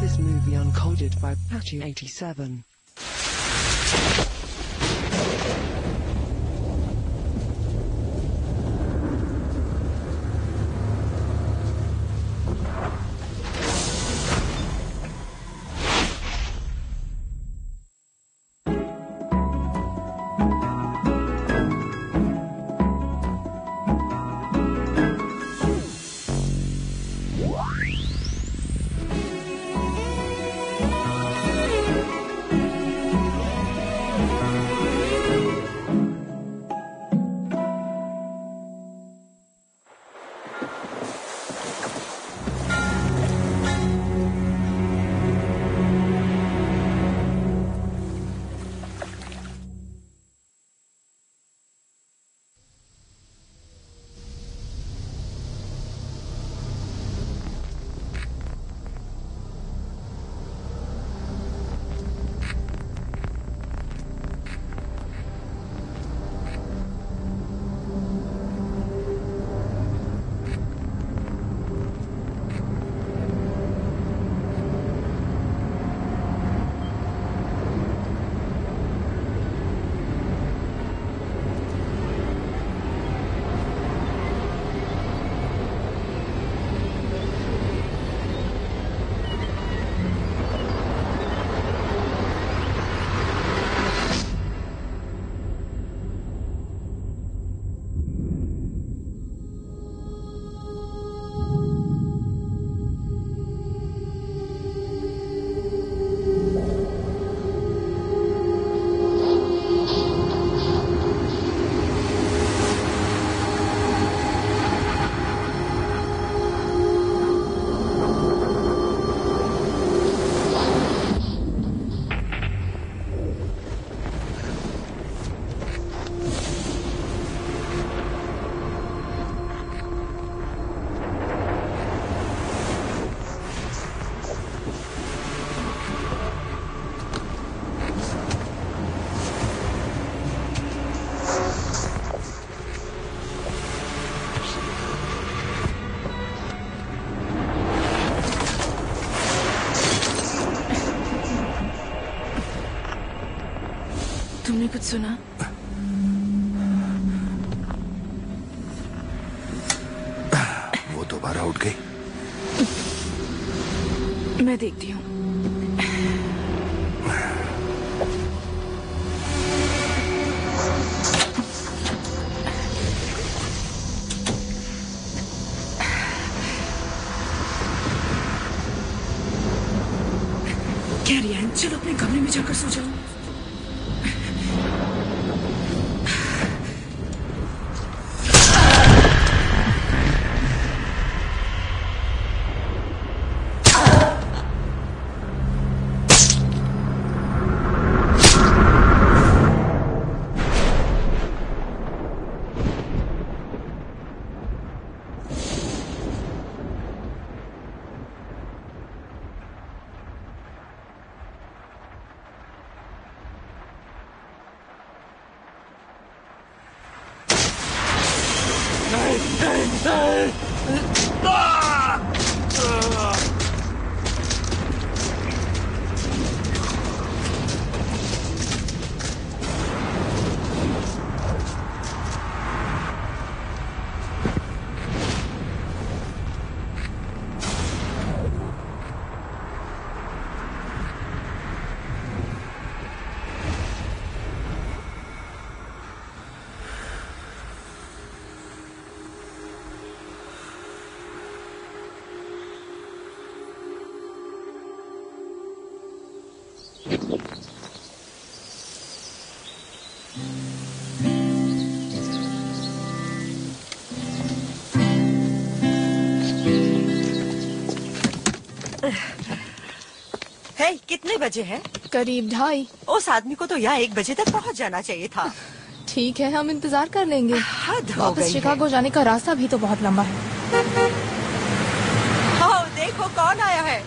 this movie uncoded by Patchy87. तुमने कुछ सुना? वो दोबारा उठ गई। मैं देखती हूँ। कैरियन, चलो अपने कमरे में जाकर सो जाओ। कितने बजे हैं? करीब 2:30। उस आदमी को तो यहाँ 1 बजे तक पहुँच जाना चाहिए था। ठीक है, हम इंतजार कर लेंगे। हद हो वापस गई शिकागो जाने का रास्ता भी तो बहुत लंबा है। हाँ, देखो कौन आया है।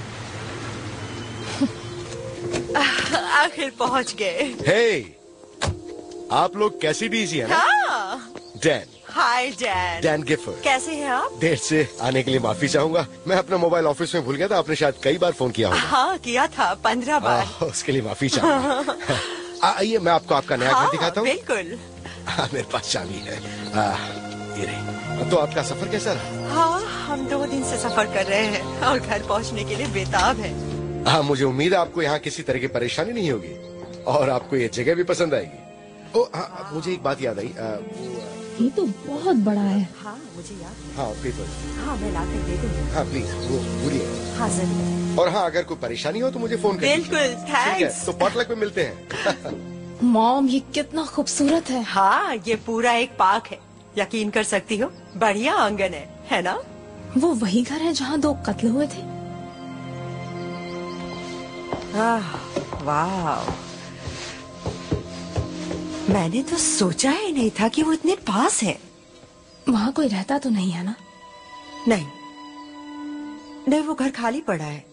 आखिर पहुँच गए। हे, आप लोग कैसी डीजी है ना? हाँ। Dan, hi Dan. Dan Gifford. कैसे हैं आप? देर से आने के लिए माफी चाहूंगा। मैं अपना मोबाइल ऑफिस में भूल गया था। आपने शायद कई बार फोन किया होगा। हाँ किया था 15 बार। उसके लिए माफी चाहूंगा। आइए मैं आपको आपका नया घर दिखाता हूँ। बिल्कुल। मेरे पास चाबी है। ये रही। तो आपका सफर कैसा रहा? हाँ हम 2 दिन से सफर कर रहे हैं और घर पहुँचने के लिए बेताब है। हाँ मुझे उम्मीद है आपको यहाँ किसी तरह की परेशानी नहीं होगी और आपको ये जगह भी पसंद आएगी। ओ हाँ मुझे एक बात याद आई। ये तो बहुत बड़ा है। हाँ मुझे याद है। हाँ पेपर। हाँ मैं ला कर दे दूँगी। हाँ प्लीज वो भूलिए। हाँ जरूर। और हाँ अगर कोई परेशानी हो तो मुझे फोन कर बिल्कुल ठीक है थैंक्स। तो पॉटलक में मिलते हैं। मॉम ये कितना खूबसूरत है। हाँ ये पूरा एक पार्क है। यकीन कर सकती हो बढ़िया आंगन है ना? वो वही घर है जहाँ 2 कत्ल हुए थे। वाह मैंने तो सोचा ही नहीं था कि वो इतने पास है। वहाँ कोई रहता तो नहीं है ना? नहीं वो घर खाली पड़ा है।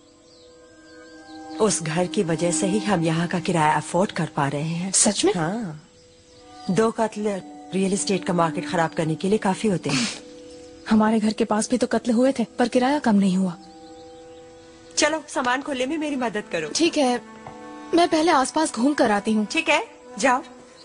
उस घर की वजह से ही हम यहाँ का किराया अफोर्ड कर पा रहे हैं। सच में? हाँ 2 कत्ल रियल एस्टेट का मार्केट खराब करने के लिए काफी होते हैं। हमारे घर के पास भी तो कत्ल हुए थे पर किराया कम नहीं हुआ। चलो सामान खोलने में मेरी मदद करो। ठीक है मैं पहले आसपास घूम कर आती हूँ। ठीक है जाओ।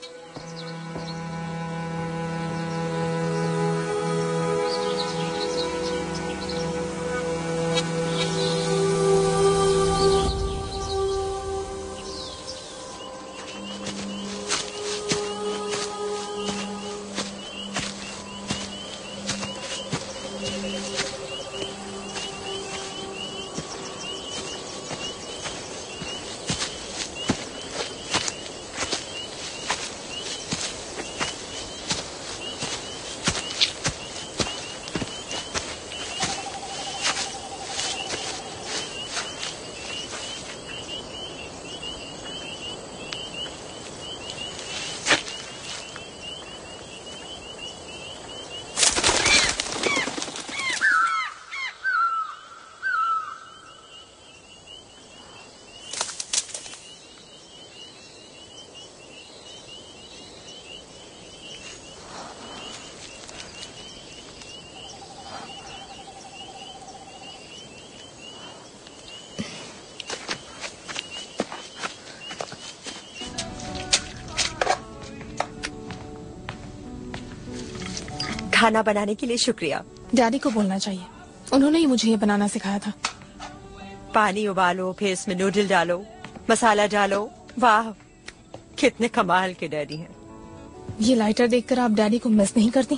खाना बनाने के लिए शुक्रिया। डैडी को बोलना चाहिए उन्होंने ही मुझे ये बनाना सिखाया था। पानी उबालो फिर इसमें नूडल डालो मसाला डालो। वाह कितने कमाल के डैडी हैं। ये लाइटर देखकर आप डैडी को मिस नहीं करती?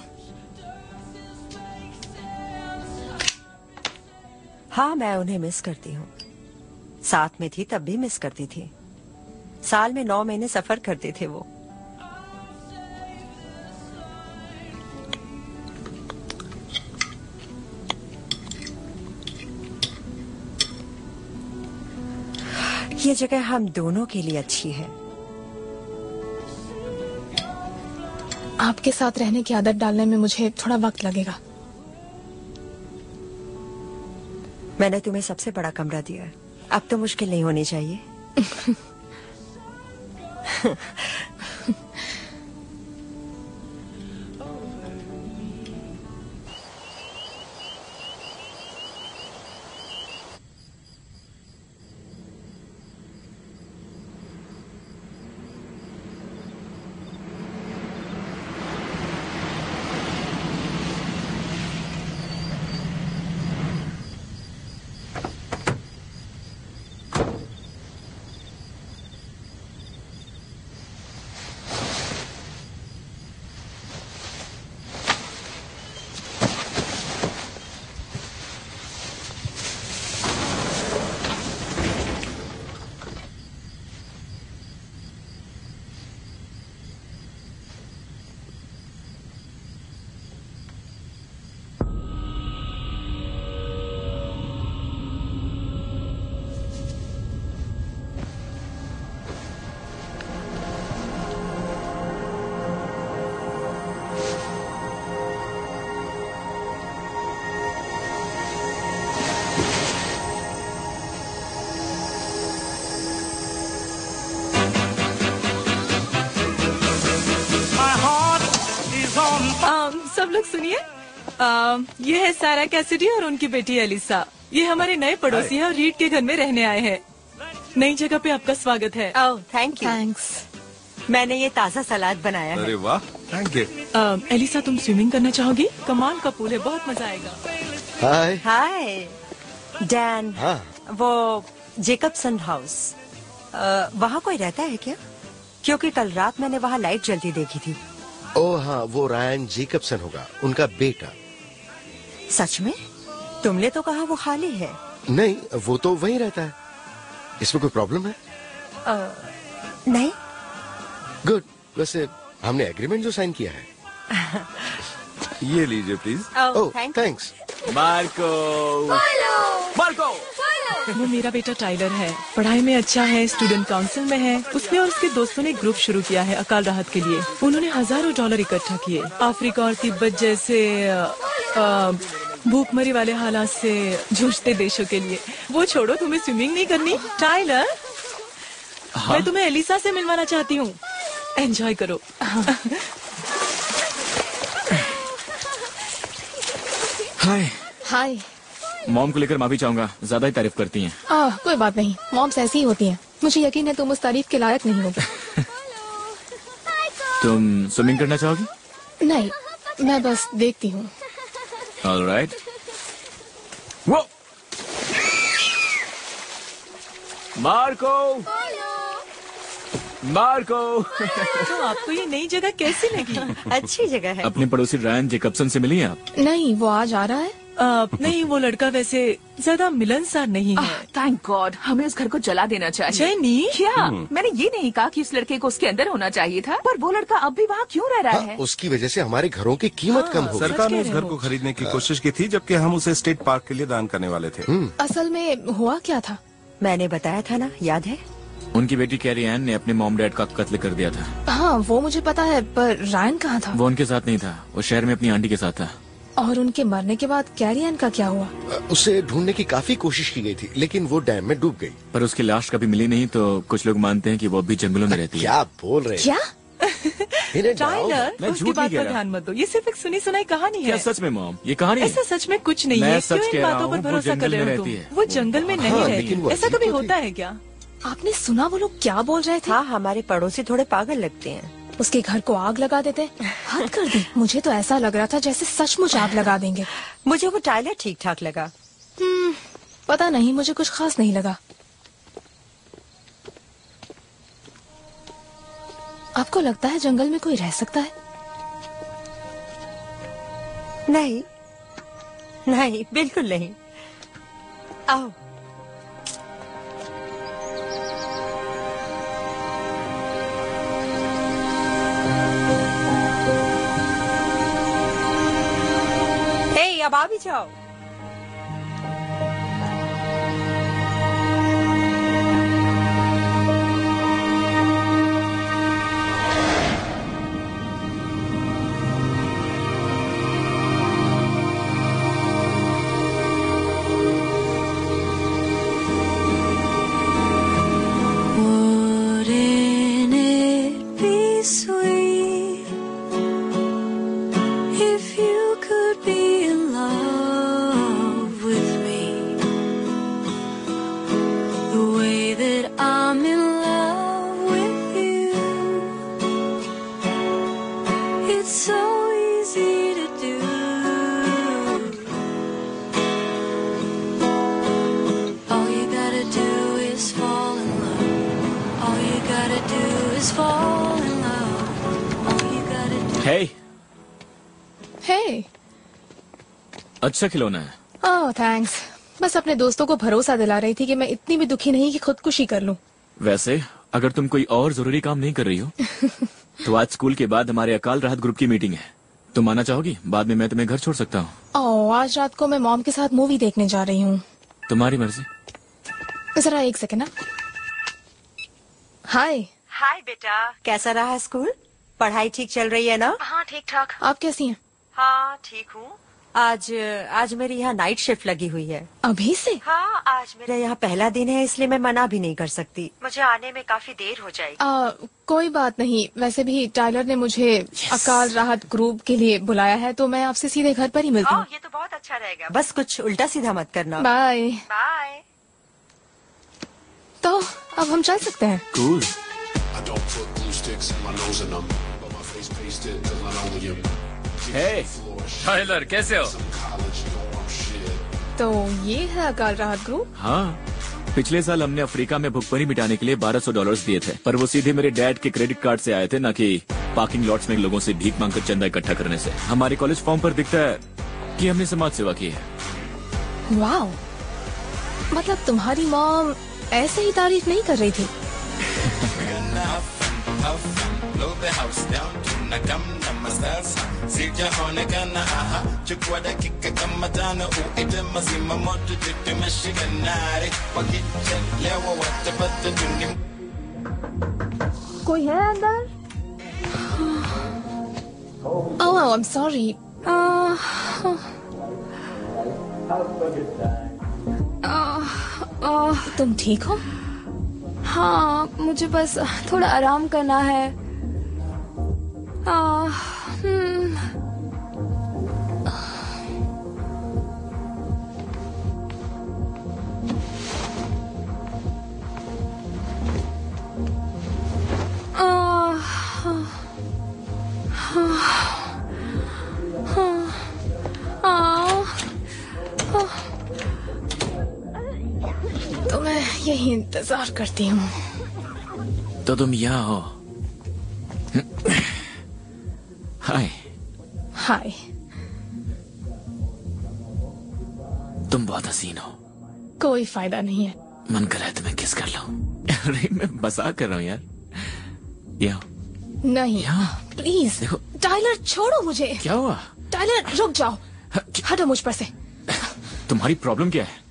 हाँ मैं उन्हें मिस करती हूँ। साथ में थी तब भी मिस करती थी। साल में 9 महीने सफर करते थे वो। ये जगह हम दोनों के लिए अच्छी है। आपके साथ रहने की आदत डालने में मुझे थोड़ा वक्त लगेगा। मैंने तुम्हें सबसे बड़ा कमरा दिया है अब तो मुश्किल नहीं होनी चाहिए। सब लोग सुनिए। ये है सारा कैसिडी और उनकी बेटी एलिसा। ये हमारे नए पड़ोसी हैं और रीड के घर में रहने आए हैं। नई जगह पे आपका स्वागत है। Oh thank you. थैंक्स। मैंने ये ताज़ा सलाद बनाया है। अरे वाह, थैंक यू। एलिसा तुम स्विमिंग करना चाहोगी? कमाल का पूल है, बहुत मजा आएगा। हाय। Hi Dan. हाँ। वो जेकबसन हाउस, वहाँ कोई रहता है क्या? क्योंकि कल रात मैंने वहाँ लाइट जलती देखी थी। ओह हाँ, वो रायन जेकबसन होगा, उनका बेटा। सच में? तुमने तो कहा वो खाली है। नहीं, वो तो वहीं रहता है। इसमें कोई प्रॉब्लम है? नहीं। गुड। वैसे हमने एग्रीमेंट जो साइन किया है। ये लीजिए please. Oh thanks. Marco. Marco. वो मेरा बेटा टाइलर है, पढ़ाई में अच्छा है, स्टूडेंट काउंसिल में है। उसने और उसके दोस्तों ने ग्रुप शुरू किया है अकाल राहत के लिए। उन्होंने हजारों डॉलर इकट्ठा किए अफ्रीका और तिब्बत जैसे भूखमरी वाले हालात से जूझते देशों के लिए। वो छोड़ो, तुम्हें स्विमिंग नहीं करनी? टाइलर, मैं तुम्हें एलिसा से मिलवाना चाहती हूँ। एंजॉय करो। हाय। हाय। मॉम को लेकर माफी चाहूंगा, ज्यादा ही तारीफ करती हैं। कोई बात नहीं, मॉम्स ऐसी ही होती हैं। मुझे यकीन है तुम उस तारीफ के लायक नहीं होगे। तुम स्विमिंग करना चाहोगी? नहीं, मैं बस देखती हूँ। ऑलराइट। वो मार्को। मार्को। तो आपको ये नई जगह कैसी लगी? अच्छी जगह है। अपने पड़ोसी रायन जेकबसन से मिली हैं आप? नहीं, वो आज आ रहा है। नहीं, वो लड़का वैसे ज्यादा मिलनसार नहीं है। थैंक गॉड, हमें उस घर को जला देना चाहिए। जेनी, क्या? मैंने ये नहीं कहा कि उस लड़के को उसके अंदर होना चाहिए था, पर वो लड़का अब भी वहाँ क्यों रह रहा है? उसकी वजह से हमारे घरों की कीमत कम हो गई। सरकार ने उस घर को खरीदने की कोशिश की थी, जबकि हम उसे स्टेट पार्क के लिए दान करने वाले थे। असल में हुआ क्या था? मैंने बताया था ना, याद है? उनकी बेटी कैरी एन ने अपने मॉम डैड का कत्ल कर दिया था। हाँ, वो मुझे पता है, पर रायन कहाँ था? वो उनके साथ नहीं था, वो शहर में अपनी आंटी के साथ था। और उनके मरने के बाद कैरी एन का क्या हुआ? उसे ढूंढने की काफी कोशिश की गई थी, लेकिन वो डैम में डूब गई। पर उसकी लाश कभी मिली नहीं, तो कुछ लोग मानते हैं कि वो अभी जंगलों में रहती है। क्या बोल रहे हैं? क्या? टाइलर, मैं उसकी झूठ बात नहीं कह पर रहा। ध्यान मत दो। ये सिर्फ एक सुनी सुनाई कहानी क्या है। सच में मॉम ये कहानी है? ऐसा सच में कुछ नहीं मैं है। सच क्यों कह इन रहा बातों पर हूँ, वो भरोसा कर जंगल रहे में हो रहती तुम? है। वो जंगल में नहीं हाँ, रह लेकिन रही। वो ऐसा अजीब कभी तो होता थी। है क्या? आपने सुना वो लोग क्या बोल रहे थे? हाँ, हमारे पड़ोसी थोड़े पागल लगते हैं। उसके घर को आग लगा देते? हद कर दी। मुझे तो ऐसा लग रहा था जैसे सचमुच आग लगा देंगे। मुझे वो टाइलर ठीक ठाक लगा। पता नहीं, मुझे कुछ खास नहीं लगा। आपको लगता है जंगल में कोई रह सकता है? नहीं नहीं, बिल्कुल नहीं। आओ। हे, अब आ भी जाओ। Wouldn't it be sweet if you could be in love with me the way that I'm in love with you? It's so easy to do. All you gotta do is fall in love. All you gotta do is fall in love. All you gotta do. है हे, अच्छा खिलौना है। Oh thanks. बस अपने दोस्तों को भरोसा दिला रही थी कि मैं इतनी भी दुखी नहीं कि खुदकुशी कर लूं। वैसे अगर तुम कोई और जरूरी काम नहीं कर रही हो तो आज स्कूल के बाद हमारे अकाल राहत ग्रुप की मीटिंग है। तुम आना चाहोगी? बाद में मैं तुम्हें घर छोड़ सकता हूँ। ओह, आज रात को मैं मॉम के साथ मूवी देखने जा रही हूँ। तुम्हारी मर्जी। जरा एक सेकंड ना। हाय। हाय बेटा, कैसा रहा है स्कूल? पढ़ाई ठीक चल रही है ना? हाँ, ठीक ठाक। आप कैसी हैं? हाँ ठीक हूँ। आज मेरी यहाँ नाइट शिफ्ट लगी हुई है। अभी से? हाँ, आज मेरा यहाँ पहला दिन है, इसलिए मैं मना भी नहीं कर सकती। मुझे आने में काफी देर हो जाएगी। कोई बात नहीं, वैसे भी टाइलर ने मुझे अकाल राहत ग्रुप के लिए बुलाया है, तो मैं आपसे सीधे घर पर ही मिलती हूँ। ये तो बहुत अच्छा रहेगा, बस कुछ उल्टा सीधा मत करना। Bye bye. तो अब हम चल सकते हैं। कूल। हे, टाइलर कैसे हो? तो ये है अकाल राहत ग्रुप? हाँ, पिछले साल हमने अफ्रीका में भुखमरी मिटाने के लिए $1200 दिए थे, पर वो सीधे मेरे डैड के क्रेडिट कार्ड से आए थे, न कि पार्किंग लॉट्स में लोगों से भीख मांगकर चंदा इकट्ठा करने से। हमारे कॉलेज फॉर्म पर दिखता है कि हमने समाज सेवा की है। वाओ, मतलब तुम्हारी मॉम ऐसे ही तारीफ नहीं कर रही थी? कोई है अंदर? Oh, I am sorry. तुम ठीक हो? हाँ, मुझे बस थोड़ा आराम करना है। तो मैं यही इंतजार करती हूँ। तो तुम यहाँ हो? हाय। हाय। तुम बहुत हसीन हो। कोई फायदा नहीं है। मन कर रहा है तुम्हें किस कर लूं। अरे मैं मजाक कर रहा हूँ यार। यहाँ नहीं, प्लीज। देखो, टाइलर छोड़ो मुझे। क्या हुआ? टाइलर रुक जाओ, हटो मुझ पर से। तुम्हारी प्रॉब्लम क्या है?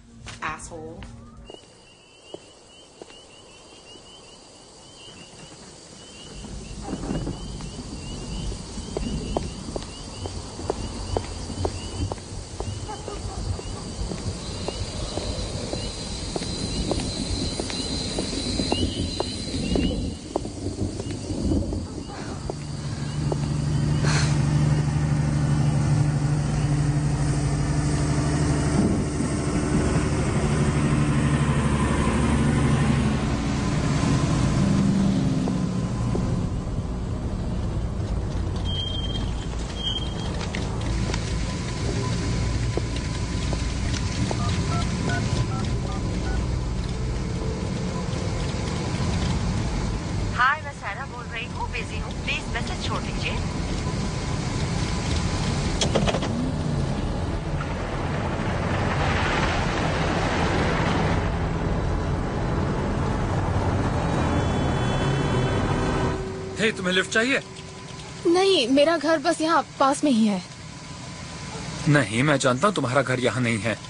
बिजी हूँ, प्लीज मैसेज छोड़ दीजिए। हे, तुम्हें लिफ्ट चाहिए? नहीं, मेरा घर बस यहाँ पास में ही है। नहीं, मैं जानता हूँ तुम्हारा घर यहाँ नहीं है।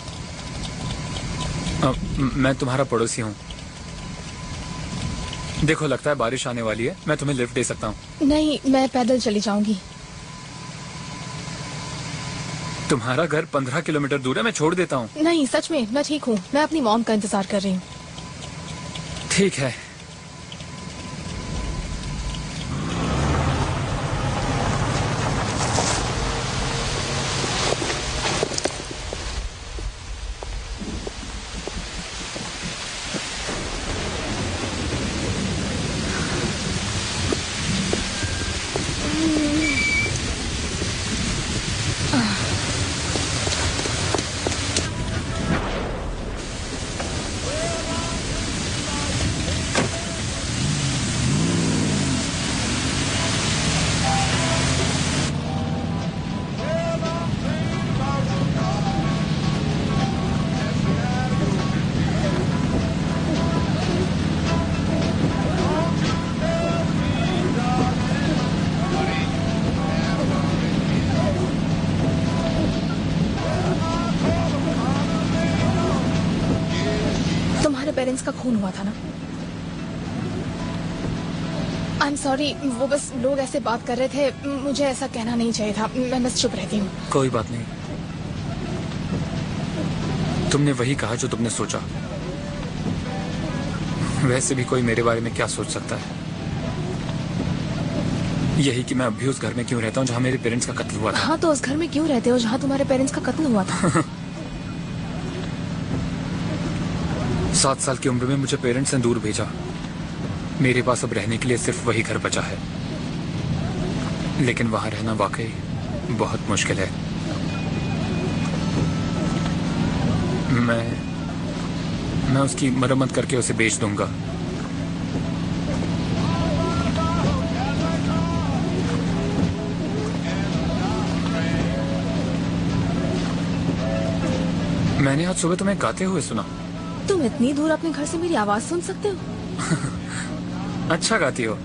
मैं तुम्हारा पड़ोसी हूँ। देखो, लगता है बारिश आने वाली है, मैं तुम्हें लिफ्ट दे सकता हूँ। नहीं, मैं पैदल चली जाऊंगी। तुम्हारा घर 15 किलोमीटर दूर है, मैं छोड़ देता हूँ। नहीं, सच में मैं ठीक हूँ, मैं अपनी मॉम का इंतजार कर रही हूँ। ठीक है। पेरेंट्स का खून हुआ था ना? आई एम सॉरी, वो बस लोग ऐसे बात कर रहे थे, मुझे ऐसा कहना नहीं चाहिए था, मैं बस चुप रहती हूँ। कोई बात नहीं। तुमने वही कहा जो तुमने सोचा। वैसे भी कोई मेरे बारे में क्या सोच सकता है? यही कि मैं अब भी उस घर में क्यों रहता हूँ जहाँ मेरे पेरेंट्स का कत्ल हुआ था। हाँ, तो उस घर में क्यों रहते हो जहाँ तुम्हारे पेरेंट्स का कत्ल हुआ था? 7 साल की उम्र में मुझे पेरेंट्स ने दूर भेजा। मेरे पास अब रहने के लिए सिर्फ वही घर बचा है, लेकिन वहां रहना वाकई बहुत मुश्किल है। मैं उसकी मरम्मत करके उसे बेच दूंगा। मैंने आज सुबह तुम्हें गाते हुए सुना। तुम इतनी दूर अपने घर से मेरी आवाज सुन सकते हो? अच्छा गाती हो।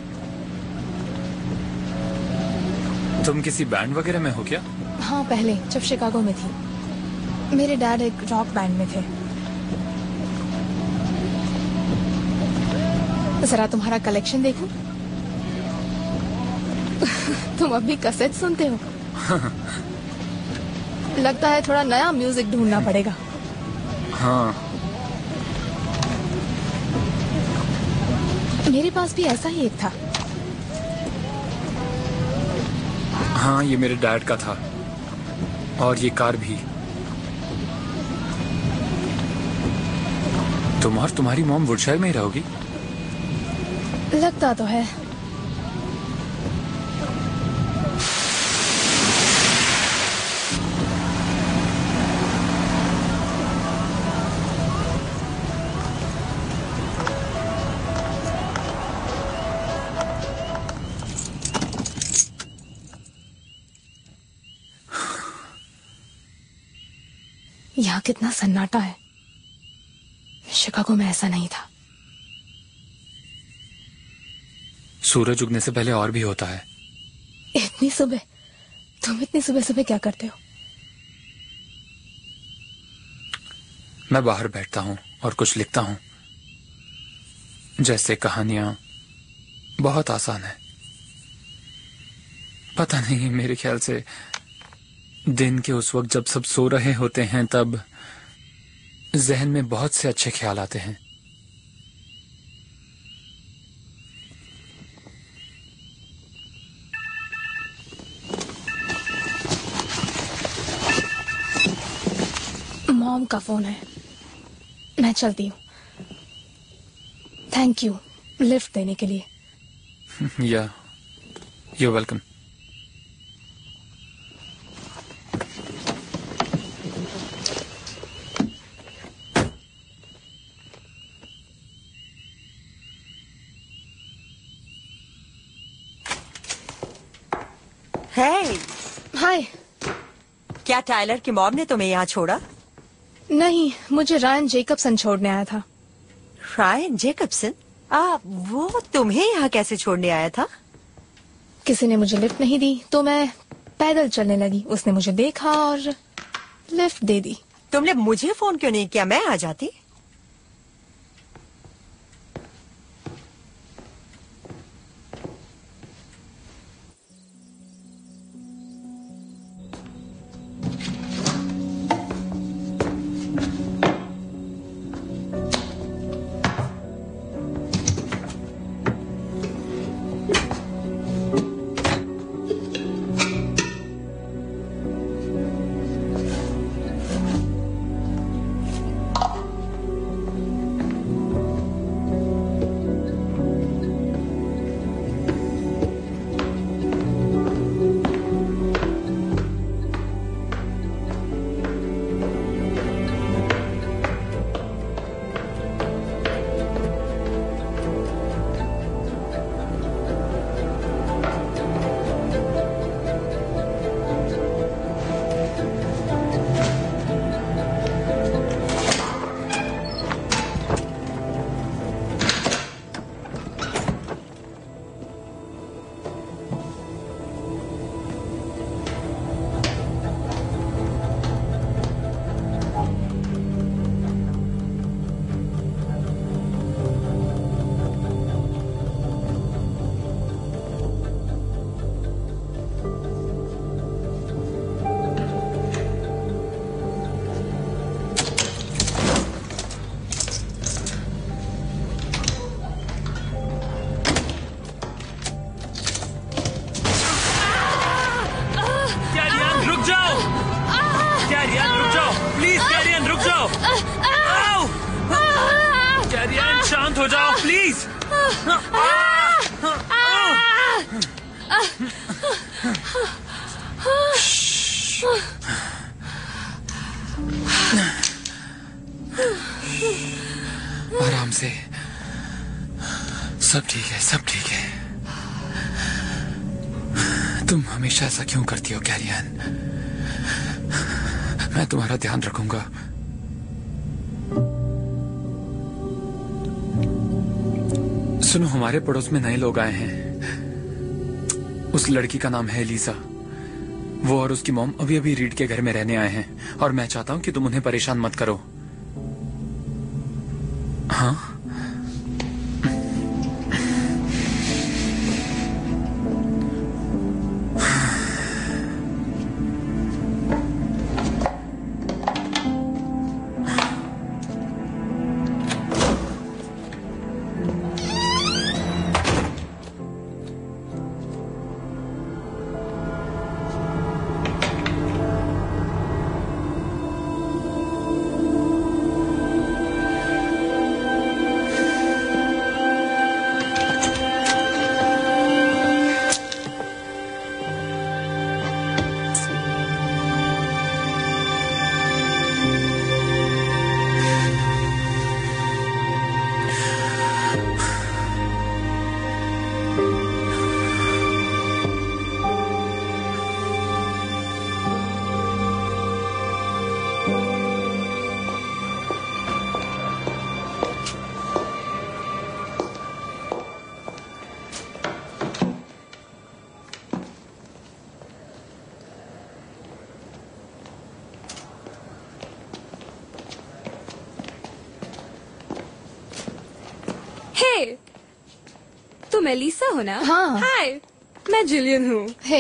तुम किसी बैंड वगैरह में हो क्या? हाँ, पहले जब शिकागो में थी। मेरे डैड एक रॉक बैंड में थे। जरा तुम्हारा कलेक्शन देखूं। तुम अभी कैसेट सुनते हो? लगता है थोड़ा नया म्यूजिक ढूंढना पड़ेगा। हाँ, मेरे पास भी ऐसा ही एक था। हाँ, ये मेरे डैड का था, और ये कार भी। तुम और तुम्हारी मॉम वुडशायर में ही रहोगी? लगता तो है। यहाँ कितना सन्नाटा है। शिकागो में ऐसा नहीं था। सूरज उगने से पहले और भी होता है। इतनी सुबह? तुम इतनी सुबह सुबह क्या करते हो? मैं बाहर बैठता हूँ और कुछ लिखता हूँ, जैसे कहानियां। बहुत आसान है। पता नहीं, मेरे ख्याल से दिन के उस वक्त जब सब सो रहे होते हैं तब जहन में बहुत से अच्छे ख्याल आते हैं। मॉम का फोन है। मैं चलती हूँ। थैंक यू लिफ्ट देने के लिए। या, यू वेलकम। हाय। क्या टाइलर की मॉम ने तुम्हें यहाँ छोड़ा? नहीं, मुझे रायन जेकब्सन छोड़ने आया था। Ryan Jacobson? वो तुम्हें यहाँ कैसे छोड़ने आया था? किसी ने मुझे लिफ्ट नहीं दी तो मैं पैदल चलने लगी। उसने मुझे देखा और लिफ्ट दे दी। तुमने मुझे फोन क्यों नहीं किया? मैं आ जाती। प्लीज। आराम से। सब ठीक है, सब ठीक है। तुम हमेशा ऐसा क्यों करती हो कैरियन? मैं तुम्हारा ध्यान रखूंगा। सुनो, हमारे पड़ोस में नए लोग आए हैं। उस लड़की का नाम है एलिसा। वो और उसकी मॉम अभी अभी रीड के घर में रहने आए हैं और मैं चाहता हूं कि तुम उन्हें परेशान मत करो। हाँ, तुम एलिसा हो ना? हाँ। हाय, मैं जिलियन हूँ। हे।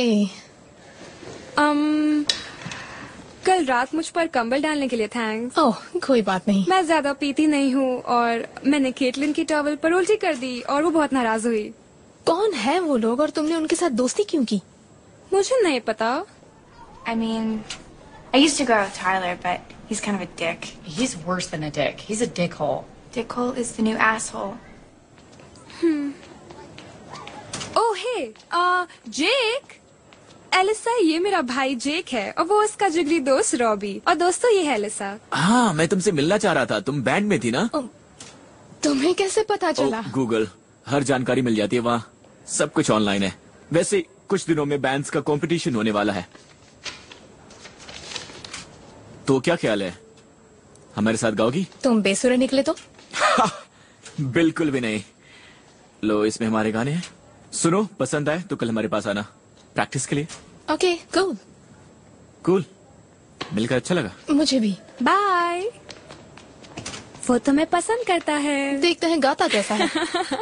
कल रात मुझ पर कंबल डालने के लिए थैंक्स। ओह, कोई बात नहीं। मैं ज्यादा पीती नहीं हूँ और मैंने केटलिन की टॉवल पर उल्टी कर दी और वो बहुत नाराज हुई। कौन है वो लोग और तुमने उनके साथ दोस्ती क्यों की? मुझे नहीं पता। I mean, I used to go out with Tyler, but he's kind of a dick. He's worse than a dick. He's a dickhole. Dickhole is the new asshole. Oh hey, Jake. Alyssa, ये मेरा भाई जेक है और वो उसका जिगरी दोस्त Robbie, और दोस्तों ये है एलिसा। हाँ, मैं तुमसे मिलना चाह रहा था। तुम बैंड में थी ना? तुम्हें कैसे पता चला? गूगल, हर जानकारी मिल जाती है वहाँ। सब कुछ ऑनलाइन है। वैसे कुछ दिनों में बैंड्स का कंपटीशन होने वाला है, तो क्या ख्याल है, हमारे साथ गाओगी? तुम बेसुरे निकले तो? बिल्कुल भी नहीं। लो, इसमें हमारे गाने हैं। सुनो, पसंद आए तो कल हमारे पास आना प्रैक्टिस के लिए। Okay, cool. कूल, मिलकर अच्छा लगा। मुझे भी। बाय। वो तुम्हें पसंद करता है। देखते हैं गाता कैसा है।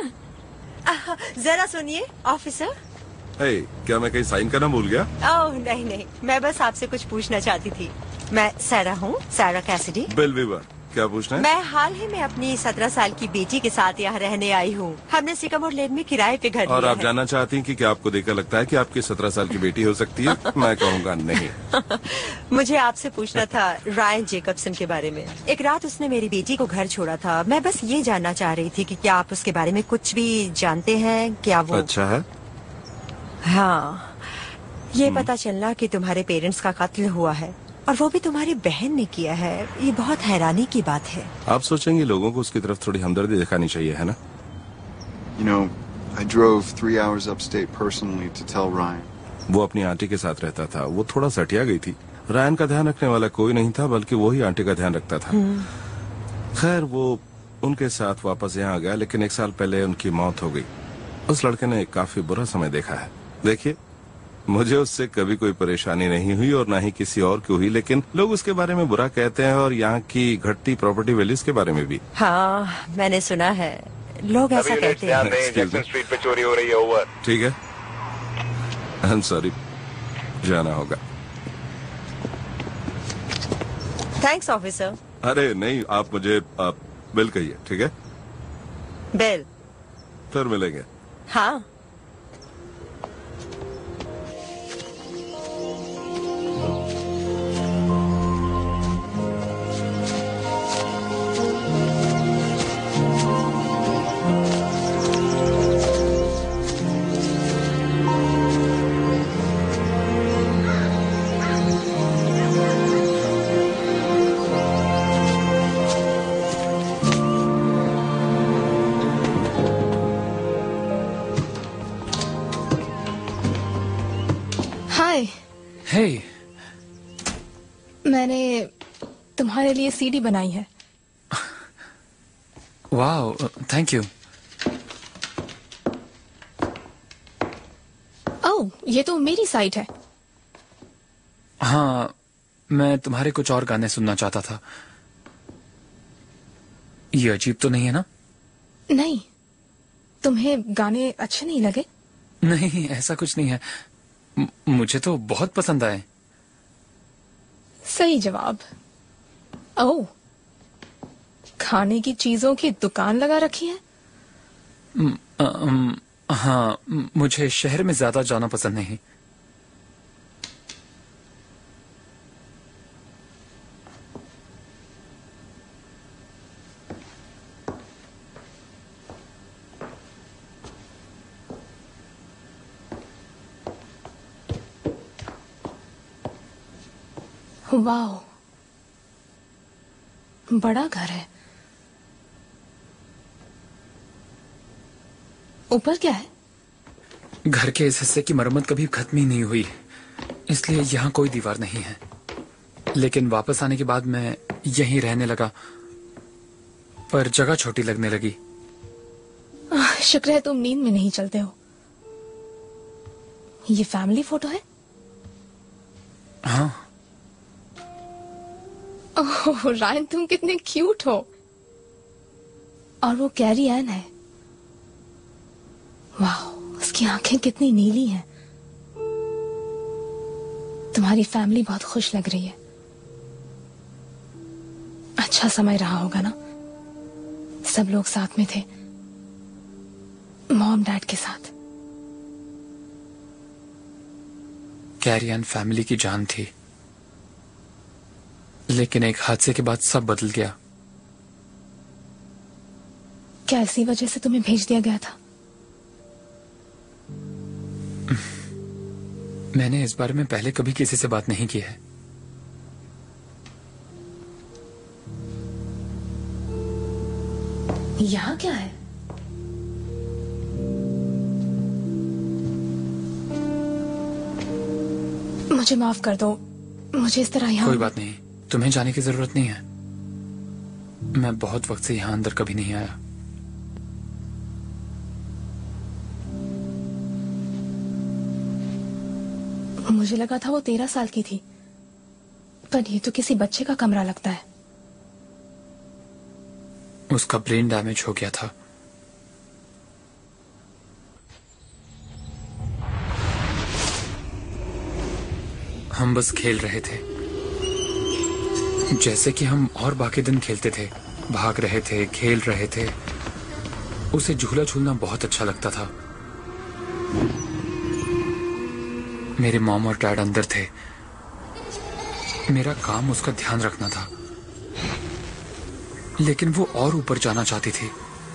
जरा सुनिए ऑफिसर। क्या मैं कहीं साइन करना भूल गया? ओह नहीं नहीं, मैं बस आपसे कुछ पूछना चाहती थी। मैं सारा हूँ, सारा कैसिडी। Bill Weaver. क्या पूछना है? मैं हाल ही में अपनी 17 साल की बेटी के साथ यहाँ रहने आई हूँ। हमने सिकामोर लेन में किराए पे घर लिया है। और आप जानना चाहती हैं कि क्या आपको देखकर लगता है कि आपकी 17 साल की बेटी हो सकती है? मैं कहूँगा नहीं। मुझे आपसे पूछना था रायन जेकब्सन के बारे में। एक रात उसने मेरी बेटी को घर छोड़ा था। मैं बस ये जानना चाह रही थी कि क्या आप उसके बारे में कुछ भी जानते हैं? क्या वो अच्छा है? हाँ, ये पता चलना कि तुम्हारे पेरेंट्स का कत्ल हुआ है और वो भी तुम्हारी बहन ने किया है, ये बहुत हैरानी की बात है। आप सोचेंगे लोगों को उसकी तरफ थोड़ी हमदर्दी दिखानी चाहिए, है ना? You know, I drove 3 hours upstate personally to tell Ryan. वो अपनी आंटी के साथ रहता था। वो थोड़ा सटिया गई थी। रायन का ध्यान रखने वाला कोई नहीं था, बल्कि वो ही आंटी का ध्यान रखता था। खैर, वो उनके साथ वापस यहाँ आ गया, लेकिन 1 साल पहले उनकी मौत हो गई। उस लड़के ने काफी बुरा समय देखा है। देखिए, मुझे उससे कभी कोई परेशानी नहीं हुई और ना ही किसी और को हुई, लेकिन लोग उसके बारे में बुरा कहते हैं और यहाँ की घटती प्रॉपर्टी वैल्यूज के बारे में भी। हाँ, मैंने सुना है, लोग ऐसा कहते हैं। स्ट्रीट पे चोरी हो रही है। ओवर। ठीक है, आई एम सॉरी, जाना होगा। Thanks officer. अरे नहीं, आप मुझे बिल कहिए, ठीक है? बिल। फिर मिलेंगे। हाँ। हे, मैंने तुम्हारे लिए सीडी बनाई है। Wow, thank you. ओह, ये तो मेरी साइट है। हाँ, मैं तुम्हारे कुछ और गाने सुनना चाहता था। ये अजीब तो नहीं है ना? नहीं, तुम्हें गाने अच्छे नहीं लगे? नहीं, ऐसा कुछ नहीं है। मुझे तो बहुत पसंद आए। सही जवाब। ओह, खाने की चीजों की दुकान लगा रखी है? हाँ, मुझे शहर में ज्यादा जाना पसंद नहीं। वाह, बड़ा घर है। ऊपर क्या है? घर के इस हिस्से की मरम्मत कभी खत्म ही नहीं हुई, इसलिए यहाँ कोई दीवार नहीं है। लेकिन वापस आने के बाद मैं यहीं रहने लगा, पर जगह छोटी लगने लगी। शुक्र है तुम नींद में नहीं चलते हो। ये फैमिली फोटो है? हाँ। ओह रायन, तुम कितने क्यूट हो। और वो कैरी एन है। वाह, उसकी आंखें कितनी नीली हैं। तुम्हारी फैमिली बहुत खुश लग रही है। अच्छा समय रहा होगा ना? सब लोग साथ में थे, मॉम डैड के साथ। कैरी एन फैमिली की जान थी, लेकिन एक हादसे के बाद सब बदल गया। क्या इसी वजह से तुम्हें भेज दिया गया था? मैंने इस बारे में पहले कभी किसी से बात नहीं की है। यहाँ क्या है? मुझे माफ कर दो, मुझे इस तरह यहाँ। कोई बात नहीं, तुम्हें जाने की जरूरत नहीं है। मैं बहुत वक्त से यहाँ अंदर कभी नहीं आया। मुझे लगा था वो 13 साल की थी, पर ये तो किसी बच्चे का कमरा लगता है। उसका ब्रेन डैमेज हो गया था। हम बस खेल रहे थे, जैसे कि हम और बाकी दिन खेलते थे। भाग रहे थे, खेल रहे थे। उसे झूला झूलना बहुत अच्छा लगता था। मेरे मॉम और डैड अंदर थे। मेरा काम उसका ध्यान रखना था, लेकिन वो और ऊपर जाना चाहती थी।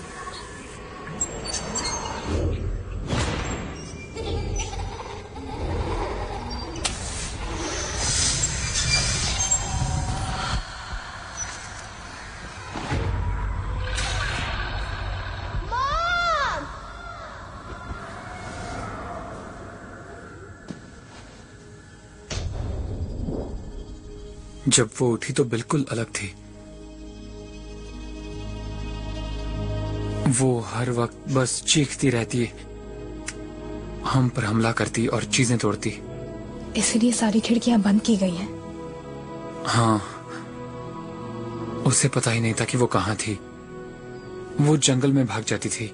जब वो उठी तो बिल्कुल अलग थी। वो हर वक्त बस चीखती रहती, हम पर हमला करती और चीजें तोड़ती। इसलिए सारी खिड़कियां बंद की गई हैं। हाँ, उसे पता ही नहीं था कि वो कहाँ थी। वो जंगल में भाग जाती थी।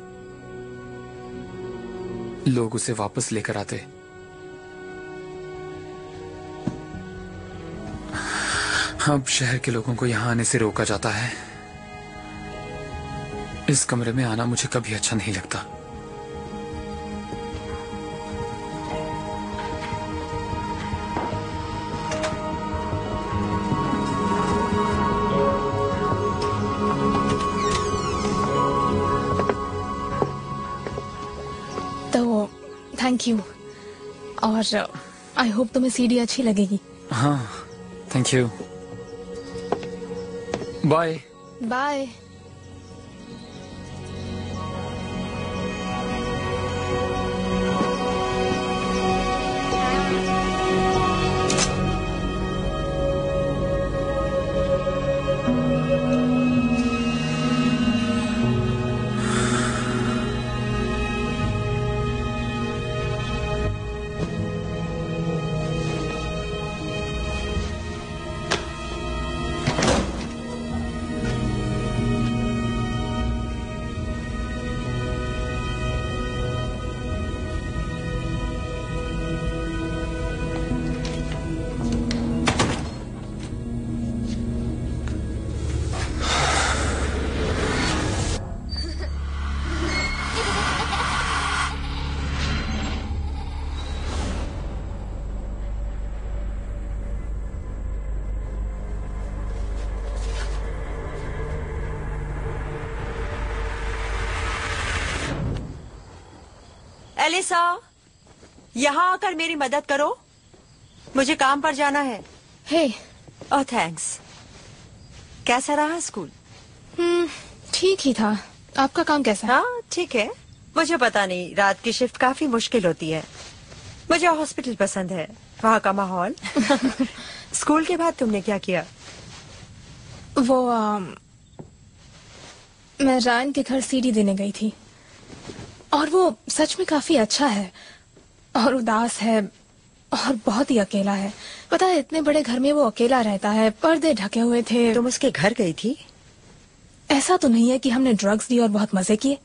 लोग उसे वापस लेकर आते। अब शहर के लोगों को यहाँ आने से रोका जाता है। इस कमरे में आना मुझे कभी अच्छा नहीं लगता। तो थैंक यू, और आई होप तुम्हें सीडी अच्छी लगेगी। हाँ, thank you. Bye bye. Alyssa, यहाँ आकर मेरी मदद करो, मुझे काम पर जाना है। हे। Oh thanks. कैसा रहा स्कूल? ठीक ही था। आपका काम कैसा? हाँ ठीक है। मुझे पता नहीं, रात की शिफ्ट काफी मुश्किल होती है। मुझे हॉस्पिटल पसंद है, वहाँ का माहौल। स्कूल के बाद तुमने क्या किया? वो मैं रायन के घर सीडी देने गई थी और वो सच में काफी अच्छा है और उदास है और बहुत ही अकेला है। पता है, इतने बड़े घर में वो अकेला रहता है, पर्दे ढके हुए थे। तुम उसके घर गई थी? ऐसा तो नहीं है कि हमने ड्रग्स दी और बहुत मजे किए।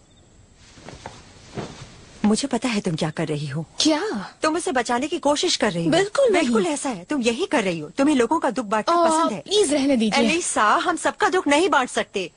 मुझे पता है तुम क्या कर रही हो। क्या? तुम उसे बचाने की कोशिश कर रही हो। बिल्कुल नहीं। बिल्कुल ऐसा है, तुम यही कर रही हो। तुम्हें लोगों का दुख बांटना पसंद है। प्लीज रहने दीजिए। एलिसा, हम सबका दुख नहीं बांट सकते।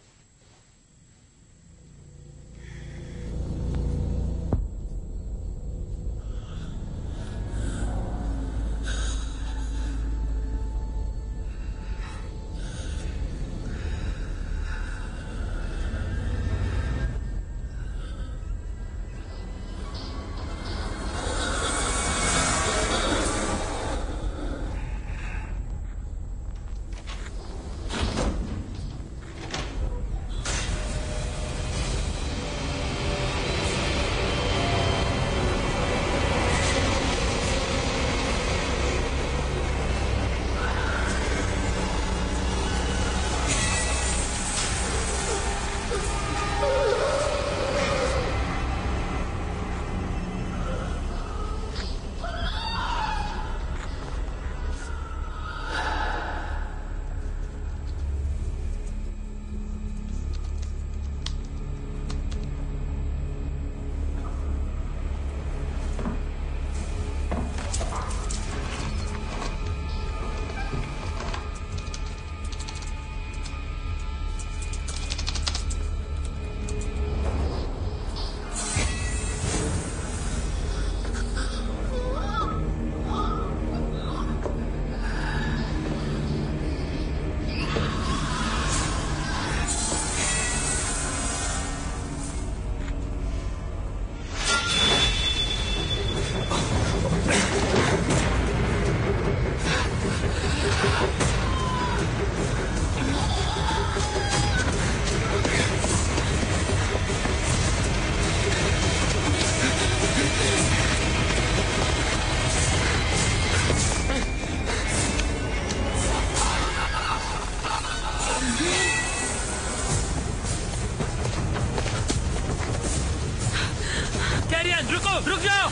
रुक जाओ।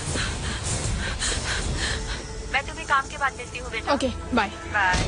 मैं तुम्हें काम के बाद मिलती हूँ बेटा। Okay, bye. बाय।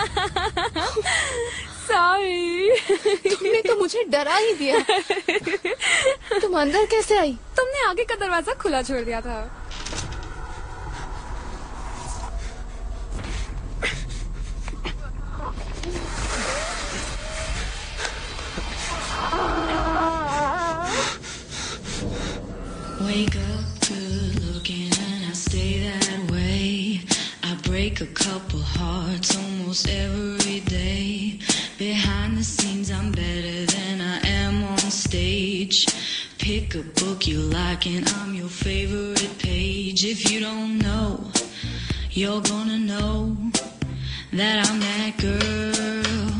सॉरी। तुमने तो मुझे डरा ही दिया। तुम अंदर कैसे आई? तुमने आगे का दरवाजा खुला छोड़ दिया था। Wake up good looking and I stay that way. I break a couple hearts almost every day. Behind the scenes I'm better than I am on stage. Pick a book you like and I'm your favorite page. If you don't know, you're gonna know that I'm that girl.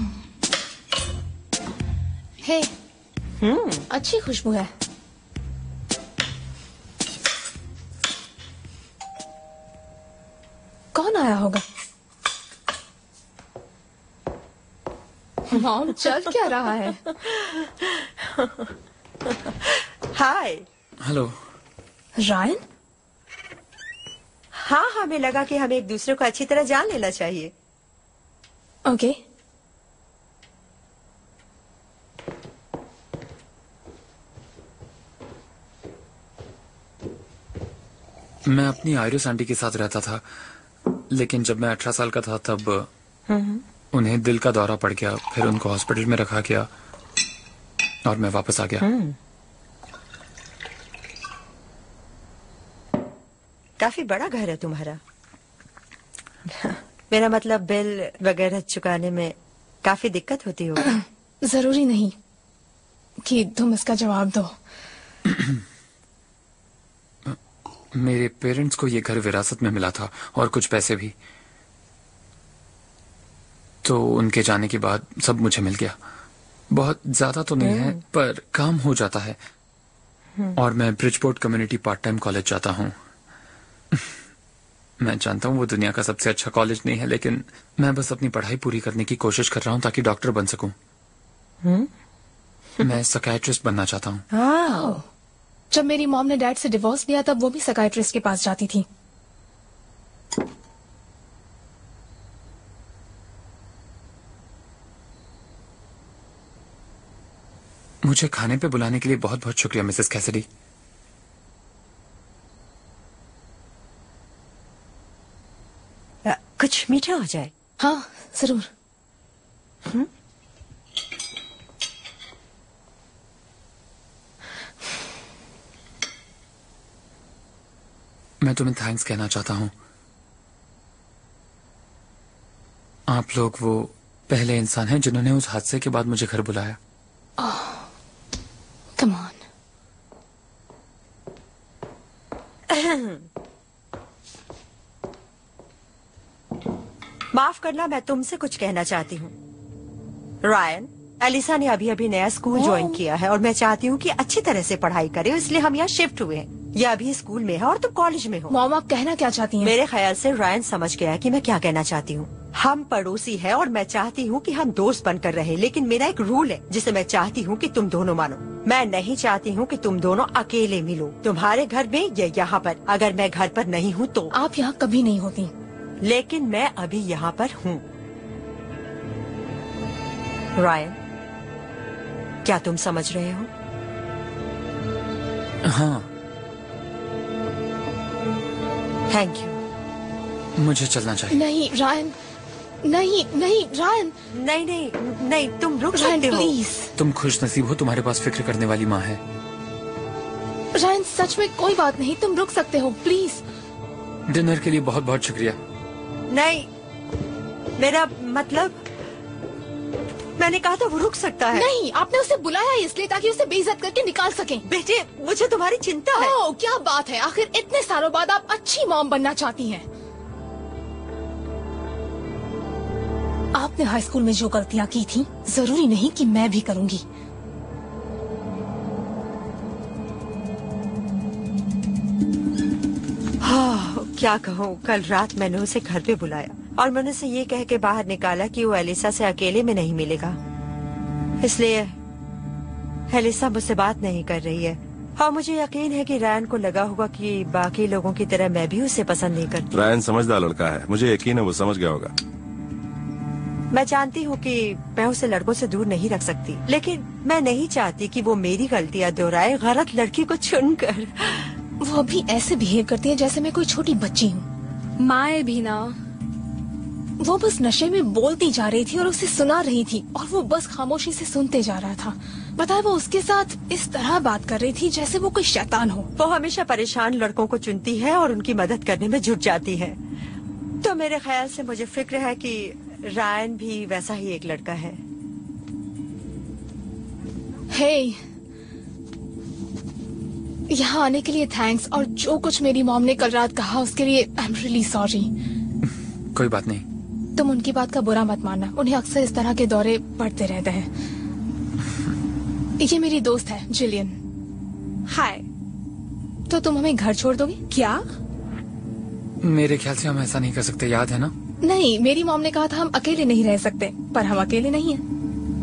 Hey, अच्छी खुशबू है। कौन आया होगा? Mom चल क्या रहा है? Hi. Hello. Ryan? हाँ, हमें लगा कि हमें एक दूसरे को अच्छी तरह जान लेना चाहिए। ओके। मैं अपनी आयरिस आंटी के साथ रहता था, लेकिन जब मैं 18 साल का था तब उन्हें दिल का दौरा पड़ गया। फिर उनको हॉस्पिटल में रखा गया और मैं वापस आ गया। काफी बड़ा घर है तुम्हारा। मेरा मतलब बिल वगैरह चुकाने में काफी दिक्कत होती होगी। जरूरी नहीं कि तुम इसका जवाब दो। मेरे पेरेंट्स को ये घर विरासत में मिला था और कुछ पैसे भी, तो उनके जाने के बाद सब मुझे मिल गया। बहुत ज्यादा तो नहीं है पर काम हो जाता है। और मैं Bridgeport community part time college जाता हूँ। मैं जानता हूँ वो दुनिया का सबसे अच्छा कॉलेज नहीं है, लेकिन मैं बस अपनी पढ़ाई पूरी करने की कोशिश कर रहा हूँ ताकि डॉक्टर बन सकूं। मैं साइकियाट्रिस्ट बनना चाहता हूँ। जब मेरी मॉम ने डैड से डिवोर्स लिया तब वो भी साइकियाट्रिस्ट के पास जाती थी। मुझे खाने पे बुलाने के लिए बहुत बहुत शुक्रिया मिसेस कैसिडी। कुछ मीठा हो जाए। हाँ जरूर। मैं तुम्हें थैंक्स कहना चाहता हूँ। आप लोग वो पहले इंसान हैं जिन्होंने उस हादसे के बाद मुझे घर बुलाया। Come on. माफ करना, मैं तुमसे कुछ कहना चाहती हूँ। रायन, एलिसा ने अभी अभी नया स्कूल ज्वाइन किया है और मैं चाहती हूँ कि अच्छी तरह से पढ़ाई करे, इसलिए हम यहाँ शिफ्ट हुए हैं। ये अभी स्कूल में है और तुम कॉलेज में हो। मॉम आप कहना क्या चाहती हैं? मेरे ख्याल से रायन समझ गया कि मैं क्या कहना चाहती हूँ। हम पड़ोसी हैं और मैं चाहती हूँ कि हम दोस्त बनकर रहें, लेकिन मेरा एक रूल है जिसे मैं चाहती हूँ कि तुम दोनों मानो। मैं नहीं चाहती हूँ कि तुम दोनों अकेले मिलो, तुम्हारे घर में या यहाँ पर। अगर मैं घर पर नहीं हूँ तो आप यहाँ कभी नहीं होती। लेकिन मैं अभी यहाँ पर हूँ। रायन, क्या तुम समझ रहे हो? हाँ। Thank you. मुझे चलना चाहिए। नहीं रायन, नहीं नहीं रायन, नहीं नहीं नहीं, तुम रुक रायन सकते हो। प्लीज। तुम खुश नसीब हो, तुम्हारे पास फिक्र करने वाली माँ है। रायन सच में कोई बात नहीं, तुम रुक सकते हो प्लीज। डिनर के लिए बहुत बहुत शुक्रिया। नहीं, मेरा मतलब मैंने कहा था वो रुक सकता है। नहीं, आपने उसे बुलाया इसलिए ताकि उसे बेइज्जत करके निकाल सकें। बेटे, मुझे तुम्हारी चिंता है। ओह, क्या बात है, आखिर इतने सालों बाद आप अच्छी मॉम बनना चाहती हैं। आपने हाई स्कूल में जो गलतियां की थी, जरूरी नहीं कि मैं भी करूंगी। हाँ, क्या कहूँ, कल रात मैंने उसे घर पे बुलाया और मैंने उसे ये कह के बाहर निकाला कि वो एलिसा से अकेले में नहीं मिलेगा, इसलिए एलिसा मुझसे बात नहीं कर रही है। और मुझे यकीन है कि रायन को लगा होगा कि बाकी लोगों की तरह मैं भी उसे पसंद नहीं करती। रायन समझदार लड़का है, मुझे यकीन है वो समझ गया होगा। मैं जानती हूँ कि मैं उसे लड़कों से दूर नहीं रख सकती, लेकिन मैं नहीं चाहती कि वो मेरी गलतियाँ दोहराए गलत लड़की को चुनकर। वो अभी ऐसे बिहेव करती है जैसे मैं कोई छोटी बच्ची हूँ। माए भी ना। वो बस नशे में बोलती जा रही थी और उसे सुना रही थी और वो बस खामोशी से सुनते जा रहा था। पता है वो उसके साथ इस तरह बात कर रही थी जैसे वो कोई शैतान हो। वो हमेशा परेशान लड़कों को चुनती है और उनकी मदद करने में जुट जाती है। तो मेरे ख्याल से मुझे फिक्र है कि रायन भी वैसा ही एक लड़का है। हे, यहाँ आने के लिए थैंक्स, और जो कुछ मेरी मॉम ने कल रात कहा उसके लिए आई एम रियली सॉरी। कोई बात नहीं। तुम उनकी बात का बुरा मत मानना, उन्हें अक्सर इस तरह के दौरे पड़ते रहते हैं। ये मेरी दोस्त है जिलियन। हाय। तो तुम हमें घर छोड़ दोगे क्या? मेरे ख्याल से हम ऐसा नहीं कर सकते, याद है ना? नहीं, मेरी मॉम ने कहा था हम अकेले नहीं रह सकते, पर हम अकेले नहीं हैं।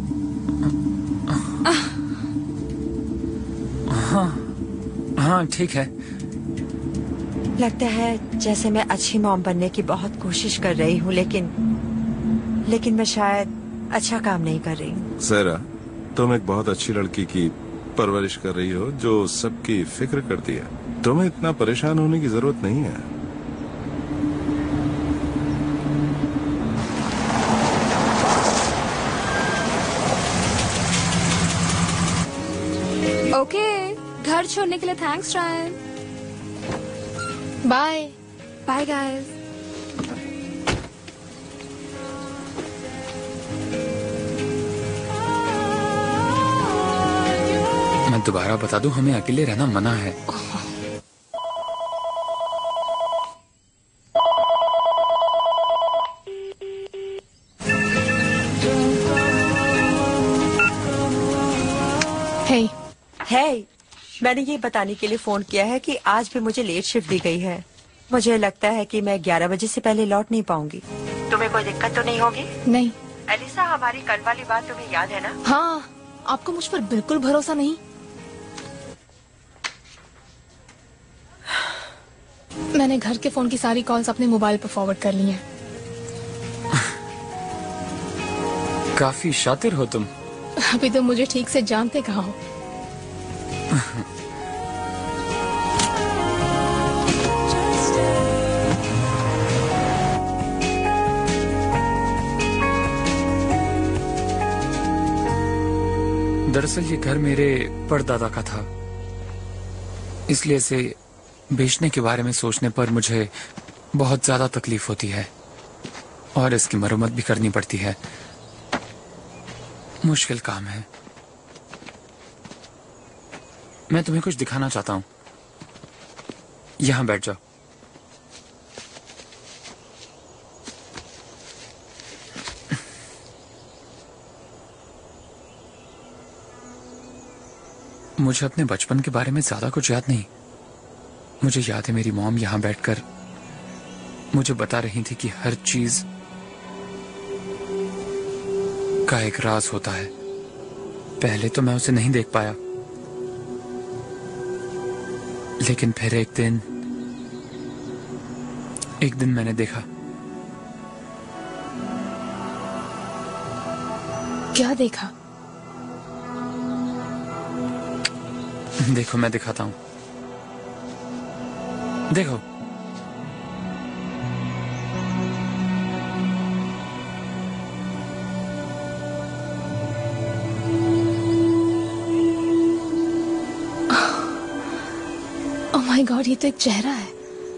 हाँ ठीक है। लगता है जैसे मैं अच्छी मॉम बनने की बहुत कोशिश कर रही हूँ, लेकिन मैं शायद अच्छा काम नहीं कर रही हूँ। सरा, तुम एक बहुत अच्छी लड़की की परवरिश कर रही हो जो सबकी फिक्र करती है। तुम्हें इतना परेशान होने की जरूरत नहीं है। ओके, घर छोड़ने के लिए thanks Ryan. Bye bye guys. मैं दोबारा बता दूं, हमें अकेले रहना मना है। हे, मैंने ये बताने के लिए फोन किया है कि आज भी मुझे लेट शिफ्ट दी गई है। मुझे लगता है कि मैं 11 बजे से पहले लौट नहीं पाऊंगी। तुम्हें कोई दिक्कत तो नहीं होगी? नहीं। एलिसा, हमारी कल वाली बात तुम्हें याद है ना? हाँ, आपको मुझ पर बिल्कुल भरोसा नहीं? मैंने घर के फोन की सारी कॉल्स अपने मोबाइल पर फॉरवर्ड कर ली हैं। काफी शातिर हो तुम। अभी तो मुझे ठीक से जानते कहाँ हो। दरअसल ये घर मेरे परदादा का था, इसलिए इसे बेचने के बारे में सोचने पर मुझे बहुत ज्यादा तकलीफ होती है और इसकी मरम्मत भी करनी पड़ती है। मुश्किल काम है। मैं तुम्हें कुछ दिखाना चाहता हूँ। यहाँ बैठ जाओ। मुझे अपने बचपन के बारे में ज्यादा कुछ याद नहीं। मुझे याद है मेरी मॉम यहाँ बैठकर मुझे बता रही थी कि हर चीज का एक राज होता है। पहले तो मैं उसे नहीं देख पाया, लेकिन फिर एक दिन मैंने देखा। क्या देखा? देखो, मैं दिखाता हूँ। देखो, ओह माय गॉड, ये तो एक चेहरा है।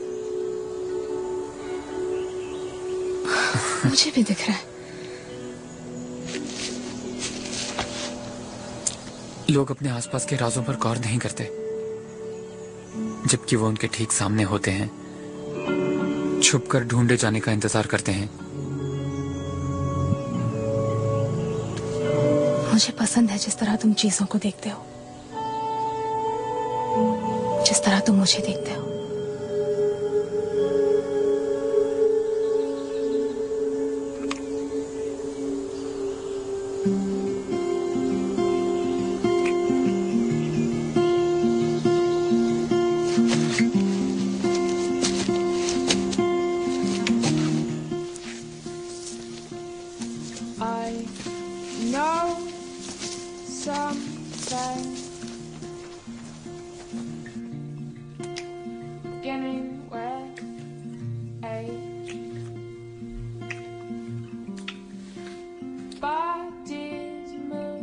मुझे भी दिख रहा है। लोग अपने आसपास के राजों पर गौर नहीं करते, जबकि वो उनके ठीक सामने होते हैं, छुपकर ढूंढे जाने का इंतजार करते हैं। मुझे पसंद है जिस तरह तुम चीजों को देखते हो, जिस तरह तुम मुझे देखते हो। something beginning with a body's move.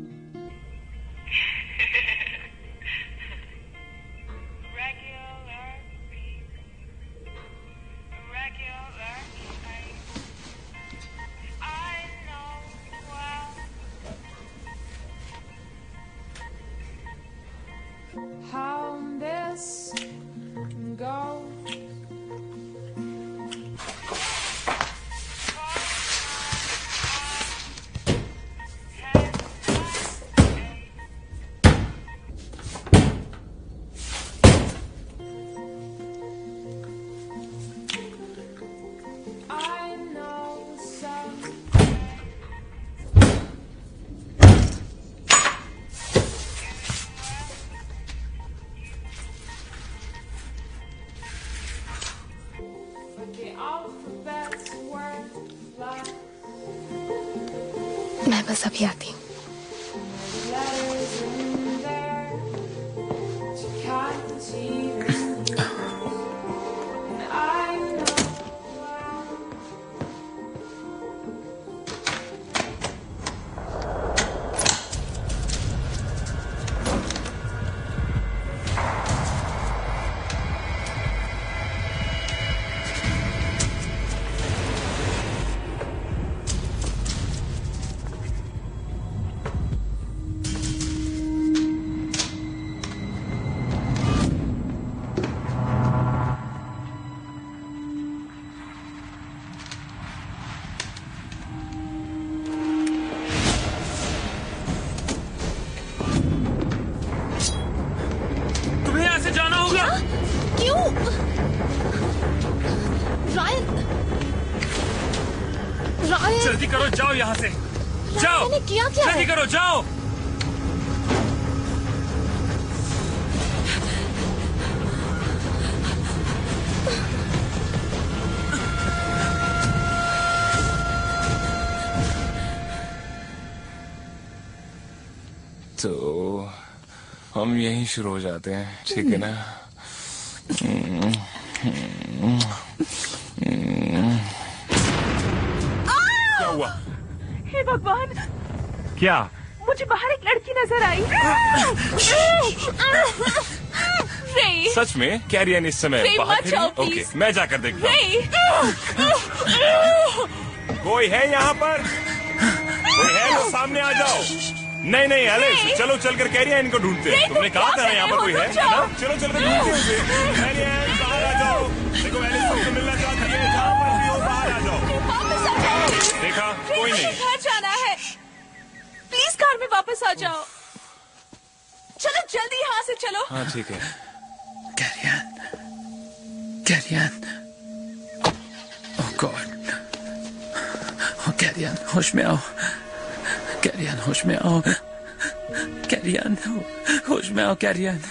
How this goes. I know some. मैं बस अभी आती हूँ। जल्दी करो, जाओ यहाँ से, जाओ। मैंने किया क्या? जल्दी करो, जाओ। तो हम यहीं शुरू हो जाते हैं, ठीक है ना? क्या हुआ? हे भगवान! क्या? मुझे बाहर एक लड़की नजर आई। रे! सच में? कैरियन इस समय रे, बाहर मत जाओ, खड़ी? Okay, please. मैं जाकर देखता हूँ। कोई है यहाँ पर? कोई है तो सामने आ जाओ। नहीं नहीं एलिस, चलो चलकर कैरियन को ढूंढते हैं। तुमने कहा था यहाँ पर कोई है ना? चलो चलकर ढूंढते हैं उसे। कैरियन बाहर आ जाओ। देखो एलिस तुमसे मिलना चाहती है, जहाँ पर भी हो बाहर आ जाओ। देखा? कोई नहीं। घर जाना है, प्लीज कार में वापस आ जाओ। चलो जल्दी यहाँ से चलो। हाँ ठीक है। Kerrian, oh god, oh Kerrian, होश में आओ। कैरियन, होश में आओ। कैरियन, होश में आओ। Kerrian,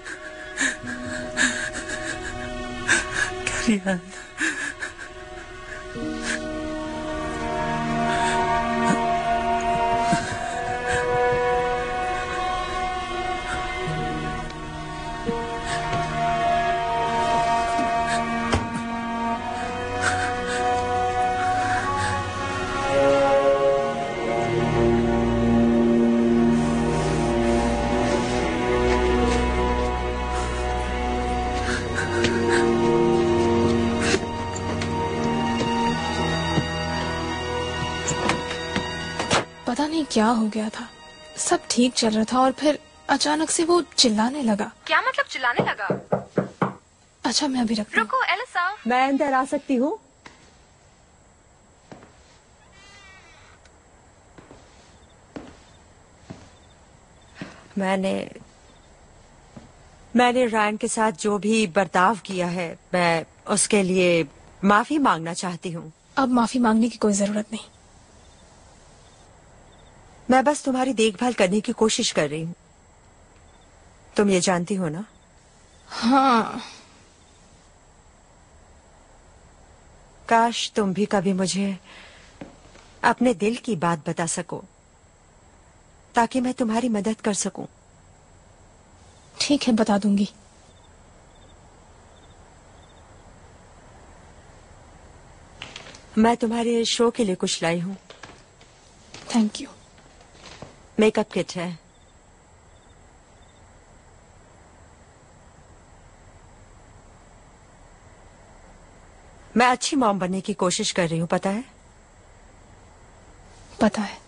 Kerrian. पता नहीं क्या हो गया था, सब ठीक चल रहा था और फिर अचानक से वो चिल्लाने लगा। क्या मतलब चिल्लाने लगा? अच्छा मैं अभी रखती हूँ। रुको एलिसा। मैं अंदर आ सकती हूँ? मैंने रायन के साथ जो भी बर्ताव किया है, मैं उसके लिए माफी मांगना चाहती हूँ। अब माफी मांगने की कोई जरूरत नहीं। मैं बस तुम्हारी देखभाल करने की कोशिश कर रही हूँ। तुम ये जानती हो ना? हाँ। काश तुम भी कभी मुझे अपने दिल की बात बता सको, ताकि मैं तुम्हारी मदद कर सकूं। ठीक है, बता दूंगी। मैं तुम्हारे शो के लिए कुछ लाई हूँ। Thank you. मेकअप किट है। मैं अच्छी मॉम बनने की कोशिश कर रही हूँ, पता है? पता है।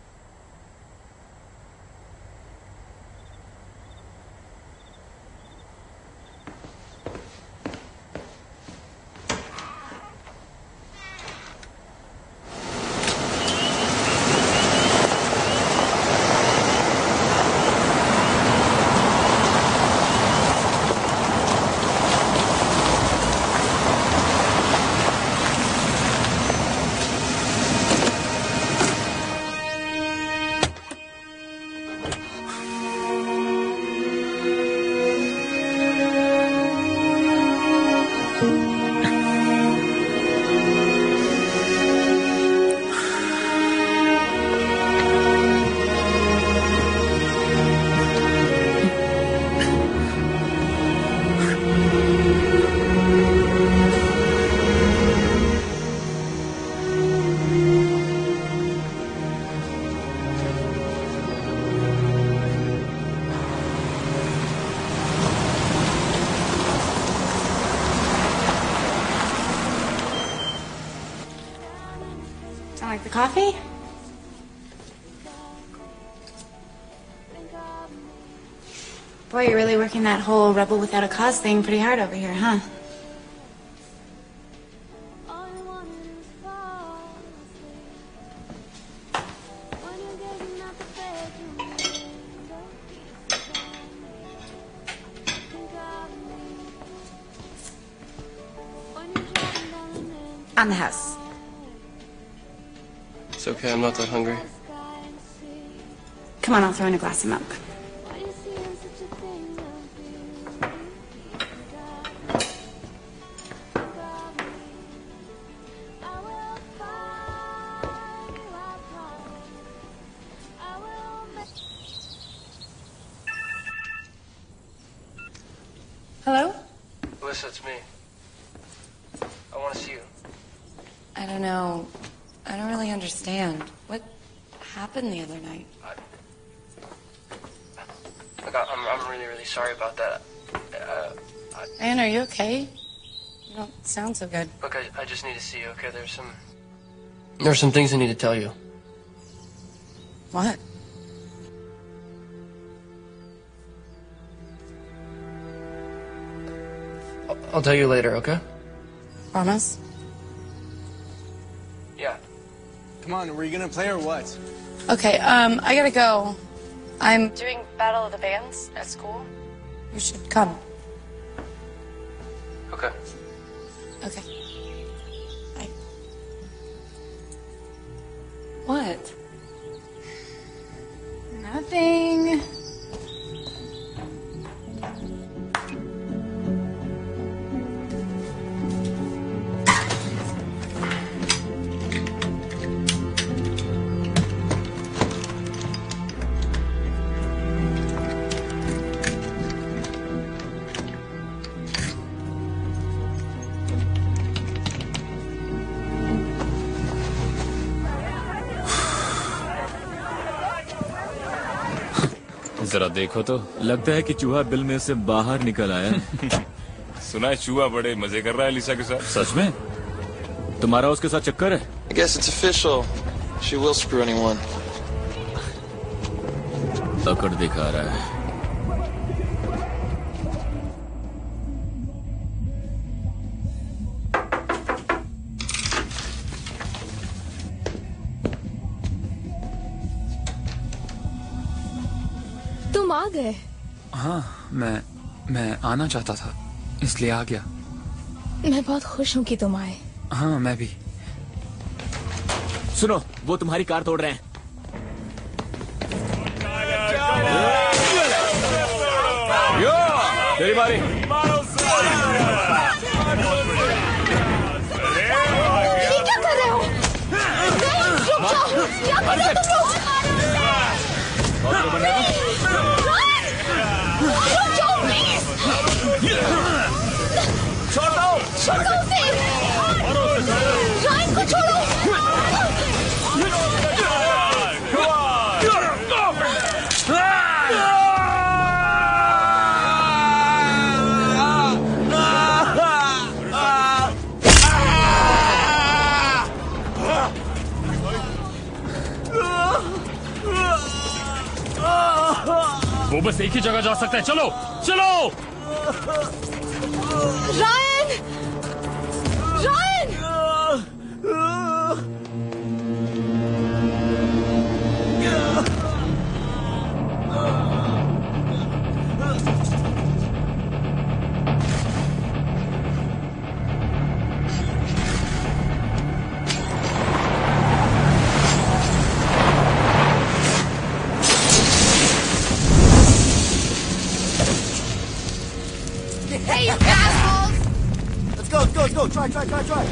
Like the coffee? Boy, you're really working that whole rebel without a cause thing pretty hard over here, huh? On the house. It's okay, I'm not that hungry. Come on, I'll throw in a glass of milk. Hello? Alyssa, it's me. I want to see you. I don't know. I don't really understand. What happened the other night? Look, I'm really, really sorry about that. Anne, are you okay? You don't sound so good. Look, I just need to see you, okay? There are some things I need to tell you. What? I'll tell you later, okay? Promise? Yeah. Come on, were you gonna play or what? Okay, I gotta go. I'm doing Battle of the Bands at school. You should come. Okay. Okay. Bye. What? Nothing. जरा देखो तो, लगता है कि चूहा bill में से बाहर निकल आया। सुना है चूहा बड़े मजे कर रहा है लिसा के साथ। सच में? तुम्हारा उसके साथ चक्कर है? I guess it's official. She will screw anyone. अकड़ दिखा रहा है। तुम आ गए? हाँ, मैं आना चाहता था, इसलिए आ गया। मैं बहुत खुश हूँ कि तुम आए। हाँ, मैं भी। सुनो, वो तुम्हारी कार तोड़ रहे हैं। यो, तेरी बारी। ये क्या कर रहे हो? नहीं, रुक जाओ। क्या कर रहे हो तुम लोग? छोड़ो उसे! रायन को छोड़ो! वो बस एक ही जगह जा सकता है। चलो चलो। Ryan! Ryan! Hey, you assholes! Let's go, let's go, let's go. Try, try, try, try.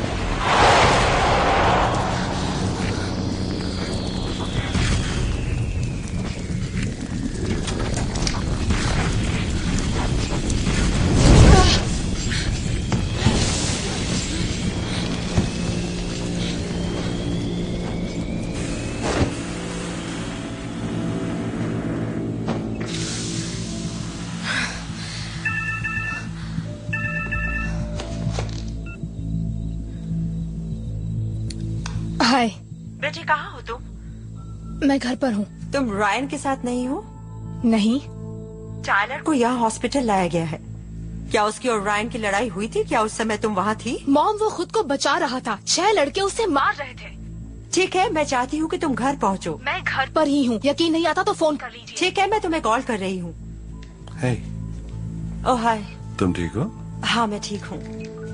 Hi. बेटी कहाँ हो तुम? मैं घर पर हूँ। तुम रायन के साथ नहीं हो? नहीं। टायलर को यहाँ हॉस्पिटल लाया गया है। क्या उसकी और रायन की लड़ाई हुई थी? क्या उस समय तुम वहाँ थी? मॉम, वो खुद को बचा रहा था। 6 लड़के उसे मार रहे थे। ठीक है, मैं चाहती हूँ कि तुम घर पहुँचो। मैं घर पर ही हूँ। यकीन नहीं आता तो फोन कर लीजिए। ठीक है, मैं तुम्हें कॉल कर रही हूँ। हे। ओह हाय। तुम ठीक हो? हाँ, मैं ठीक हूँ।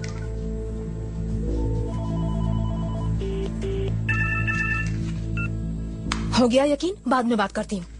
हो गया यकीन? बाद में बात करती हूँ।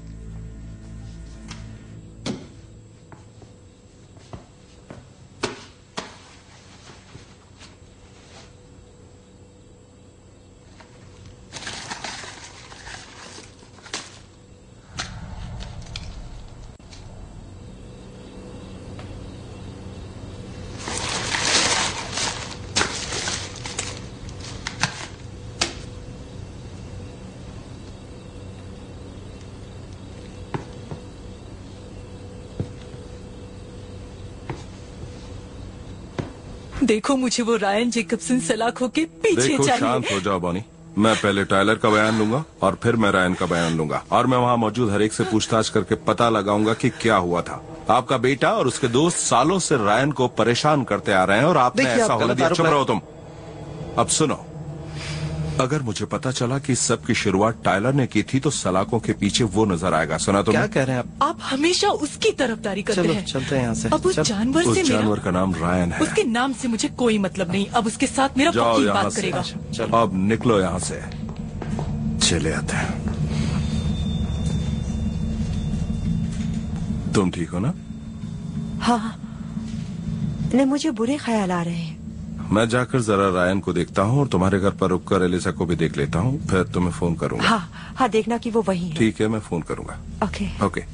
देखो, मुझे वो रायन जेकबसन सलाखों के पीछे देखो, चाहिए। शांत हो जाओ बॉनी। मैं पहले टायलर का बयान लूंगा और फिर मैं रायन का बयान लूंगा और मैं वहाँ मौजूद हर एक से पूछताछ करके पता लगाऊंगा कि क्या हुआ था। आपका बेटा और उसके दोस्त सालों से रायन को परेशान करते आ रहे हैं और आपने ऐसा होने दिया। चुप रहो तुम। अब सुनो, अगर मुझे पता चला कि इस सब की शुरुआत टायलर ने की थी तो सलाखों के पीछे वो नजर आएगा। सुना तुमने? क्या कह रहे हैं आप हमेशा उसकी तरफदारी करते हैं। चलते हैं यहाँ से। अब उस जानवर उस से जानवर का नाम रायन है। उसके नाम से मुझे कोई मतलब नहीं। अब उसके साथ मेरा जाओ वकील यहाँ बात से। करेगा। अब निकलो यहाँ से। चले आते हैं। तुम ठीक हो ना? हाँ, नहीं, मुझे बुरे ख्याल आ रहे हैं। मैं जाकर जरा रायन को देखता हूँ और तुम्हारे घर पर रुककर एलिसा को भी देख लेता हूँ, फिर तुम्हें फोन करूंगा। हाँ हाँ, देखना कि वो वहीं है। ठीक है, मैं फोन करूंगा। Okay okay.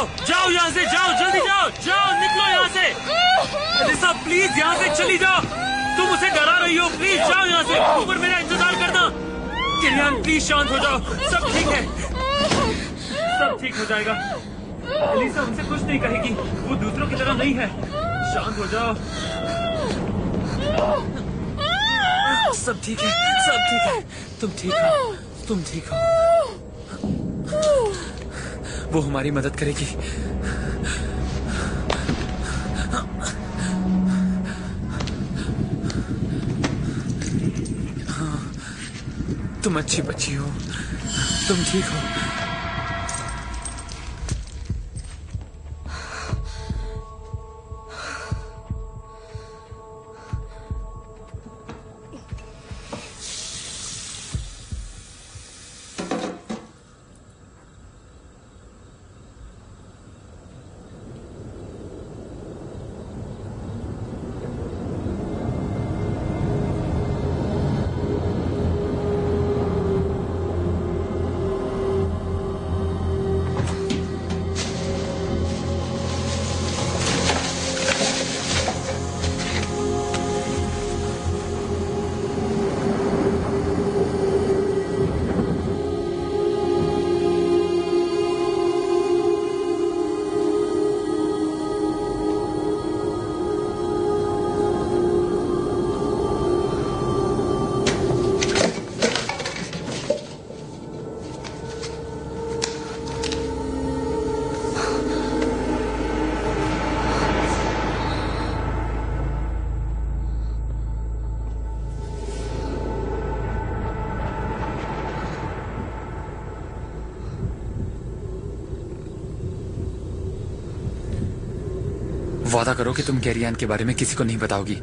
जाओ जाओ यहाँ से, जाओ जल्दी जाओ, जाओ निकलो यहाँ से। एलिसा प्लीज यहाँ से चली जाओ, तुम उसे डरा रही हो, प्लीज जाओ यहाँ से, ऊपर मेरा इंतजार करना। किरियान प्लीज शांत हो जाओ, सब ठीक है, सब ठीक हो जाएगा। एलिसा उनसे कुछ नहीं कहेगी, वो दूसरों की तरह नहीं है, शांत हो जाओ। सब ठीक है, सब ठीक है, तुम ठीक हो, तुम ठीक हो। वो हमारी मदद करेगी। हाँ, तुम अच्छी बच्ची हो, तुम ठीक हो। वादा करो कि तुम कैरियान के बारे में किसी को नहीं बताओगी।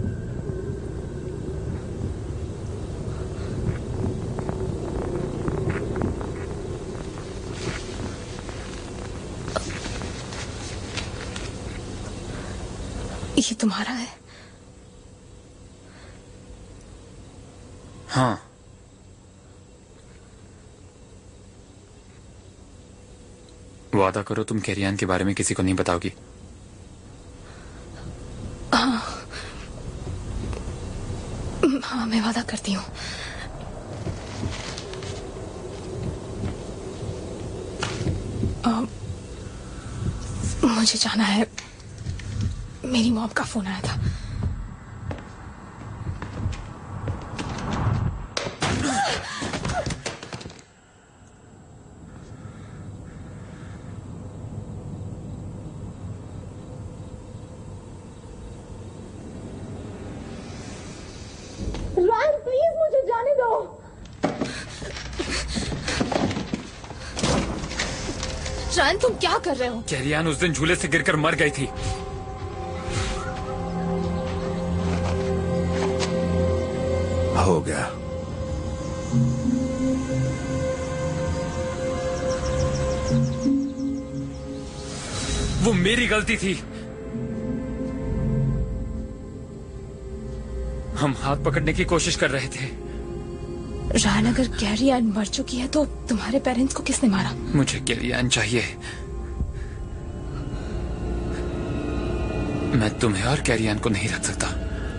ये तुम्हारा है? हाँ। वादा करो तुम कैरियान के बारे में किसी को नहीं बताओगी। हाँ, मैं वादा करती हूँ। मुझे जाना है, मेरी मॉम का फोन आया था। रायन प्लीज मुझे जाने दो। रायन तुम क्या कर रहे हो? कैरियान उस दिन झूले से गिरकर मर गई थी। हो गया। वो मेरी गलती थी। हम हाथ पकड़ने की कोशिश कर रहे थे। रायन अगर कैरियान मर चुकी है तो तुम्हारे पेरेंट्स को किसने मारा? मुझे कैरियान चाहिए। मैं तुम्हें और कैरियान को नहीं रख सकता,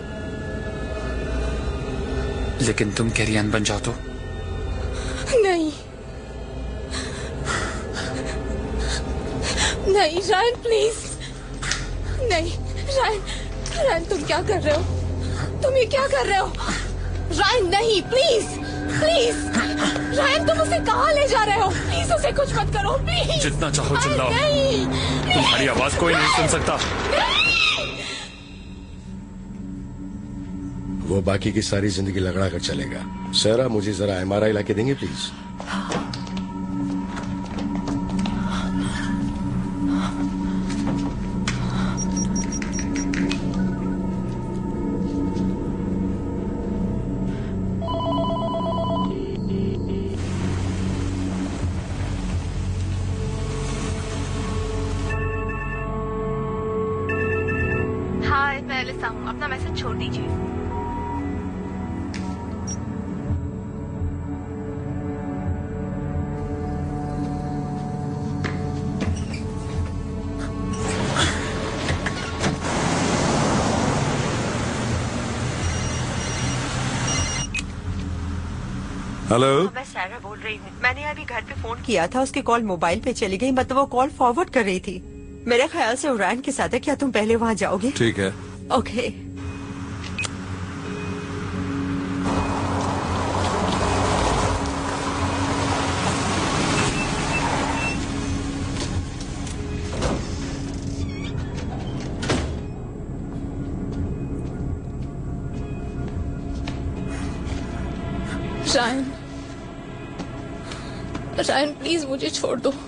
लेकिन तुम कैरियान बन जाओ तो? नहीं नहीं रायन प्लीज नहीं। रायन रायन तुम क्या कर रहे हो? तुम ये क्या कर रहे हो? रायन नहीं, प्लीज प्लीज। रायन तुम उसे कहाँ ले जा रहे हो? प्लीज उसे कुछ मत करो, प्लीज। जितना चाहो चिल्लाओ, नहीं तुम्हारी आवाज कोई नहीं सुन सकता। वो बाकी की सारी जिंदगी लगड़ा कर चलेगा। सरा मुझे जरा MRI ला के देंगे प्लीज? हाय, मैं एलिसा हूँ, अपना मैसेज छोड़ दीजिए। हेलो, मैं सारा बोल रही हूँ। मैंने अभी घर पे फोन किया था, उसकी कॉल मोबाइल पे चली गई, मतलब वो कॉल फॉरवर्ड कर रही थी। मेरे ख्याल से उरायन के साथ है। क्या तुम पहले वहाँ जाओगे? ठीक है। ओके। रायन प्लीज मुझे छोड़ दो।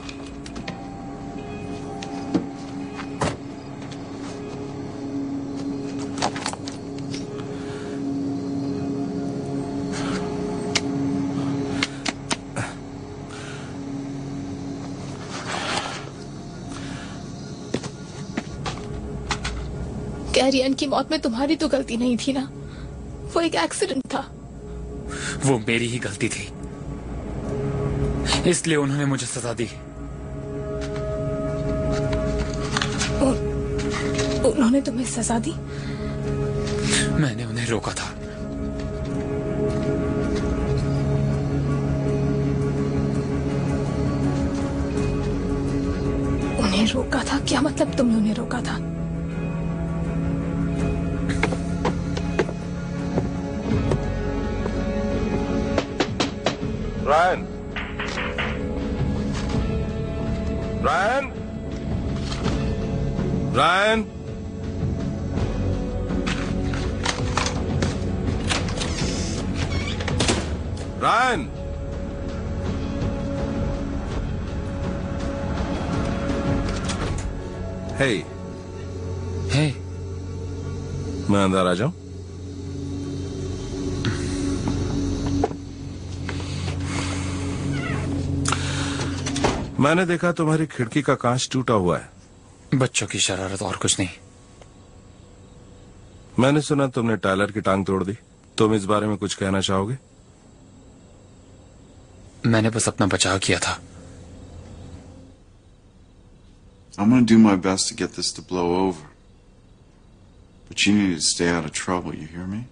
कैरियन की मौत में तुम्हारी तो गलती नहीं थी ना, वो एक एक्सीडेंट था। वो मेरी ही गलती थी, इसलिए उन्होंने मुझे सजा दी। उन्होंने तुम्हें सजा दी? मैंने उन्हें रोका था। उन्हें रोका था? क्या मतलब तुमने उन्हें रोका था? Ryan, Ryan, Ryan, Ryan, hey, hey, मैं अंदर आ जाऊं? मैंने देखा तुम्हारी खिड़की का कांच टूटा हुआ है। बच्चों की शरारत और कुछ नहीं। मैंने सुना तुमने टायलर की टांग तोड़ दी। तुम इस बारे में कुछ कहना चाहोगे? मैंने बस अपना बचाव किया था। I'm gonna do my best to get this to blow over. But you need to stay out of trouble, you hear me?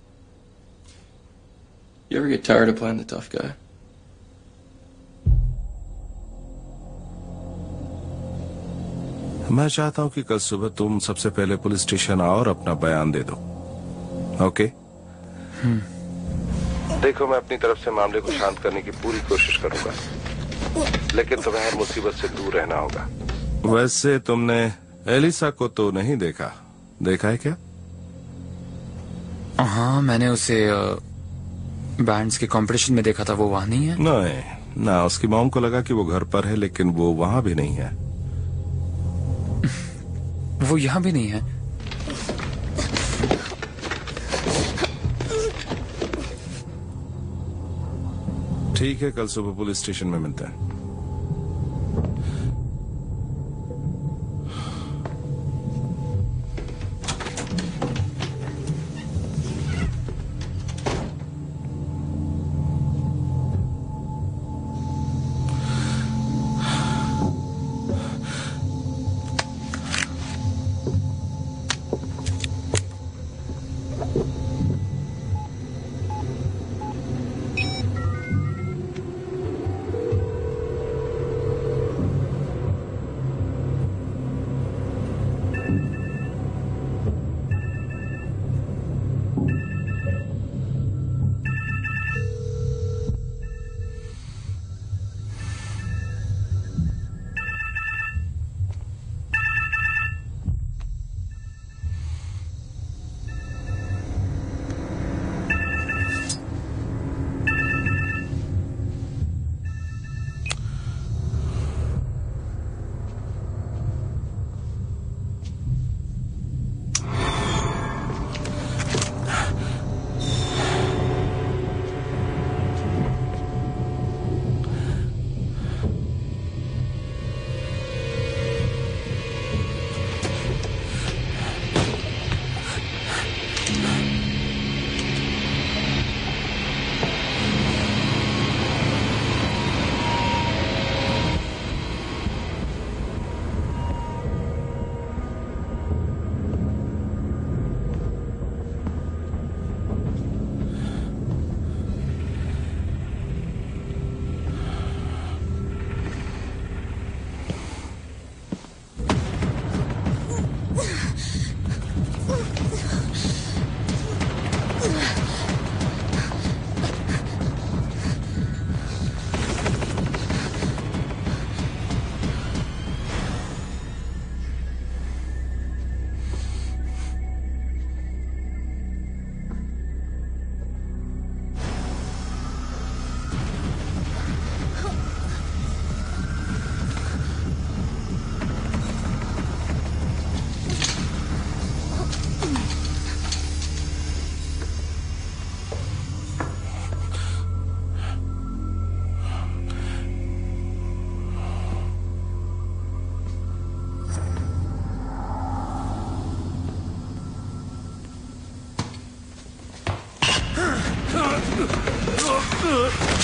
You ever get tired of playing the tough guy? मैं चाहता हूं कि कल सुबह तुम सबसे पहले police station आओ और अपना बयान दे दो। ओके? देखो, मैं अपनी तरफ से मामले को शांत करने की पूरी कोशिश करूंगा, लेकिन तुम्हें हर मुसीबत से दूर रहना होगा। वैसे तुमने एलिसा को तो नहीं देखा? देखा है क्या? हाँ, मैंने उसे बैंड्स के कंपटीशन में देखा था। वो वहाँ नहीं है? नहीं ना, उसकी मॉम को लगा कि वो घर पर है, लेकिन वो वहाँ भी नहीं है। वो यहाँ भी नहीं है। ठीक है, कल सुबह पुलिस स्टेशन में मिलते हैं।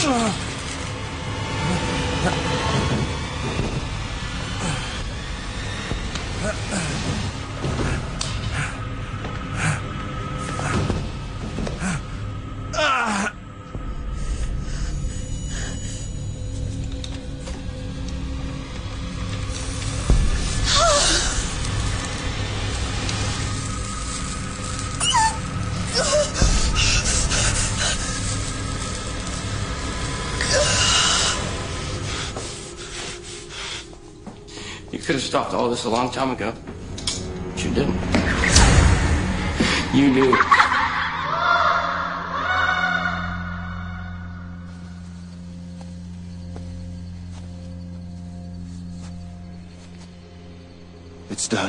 You could have stopped all this a long time ago. But you didn't. You knew. It's done.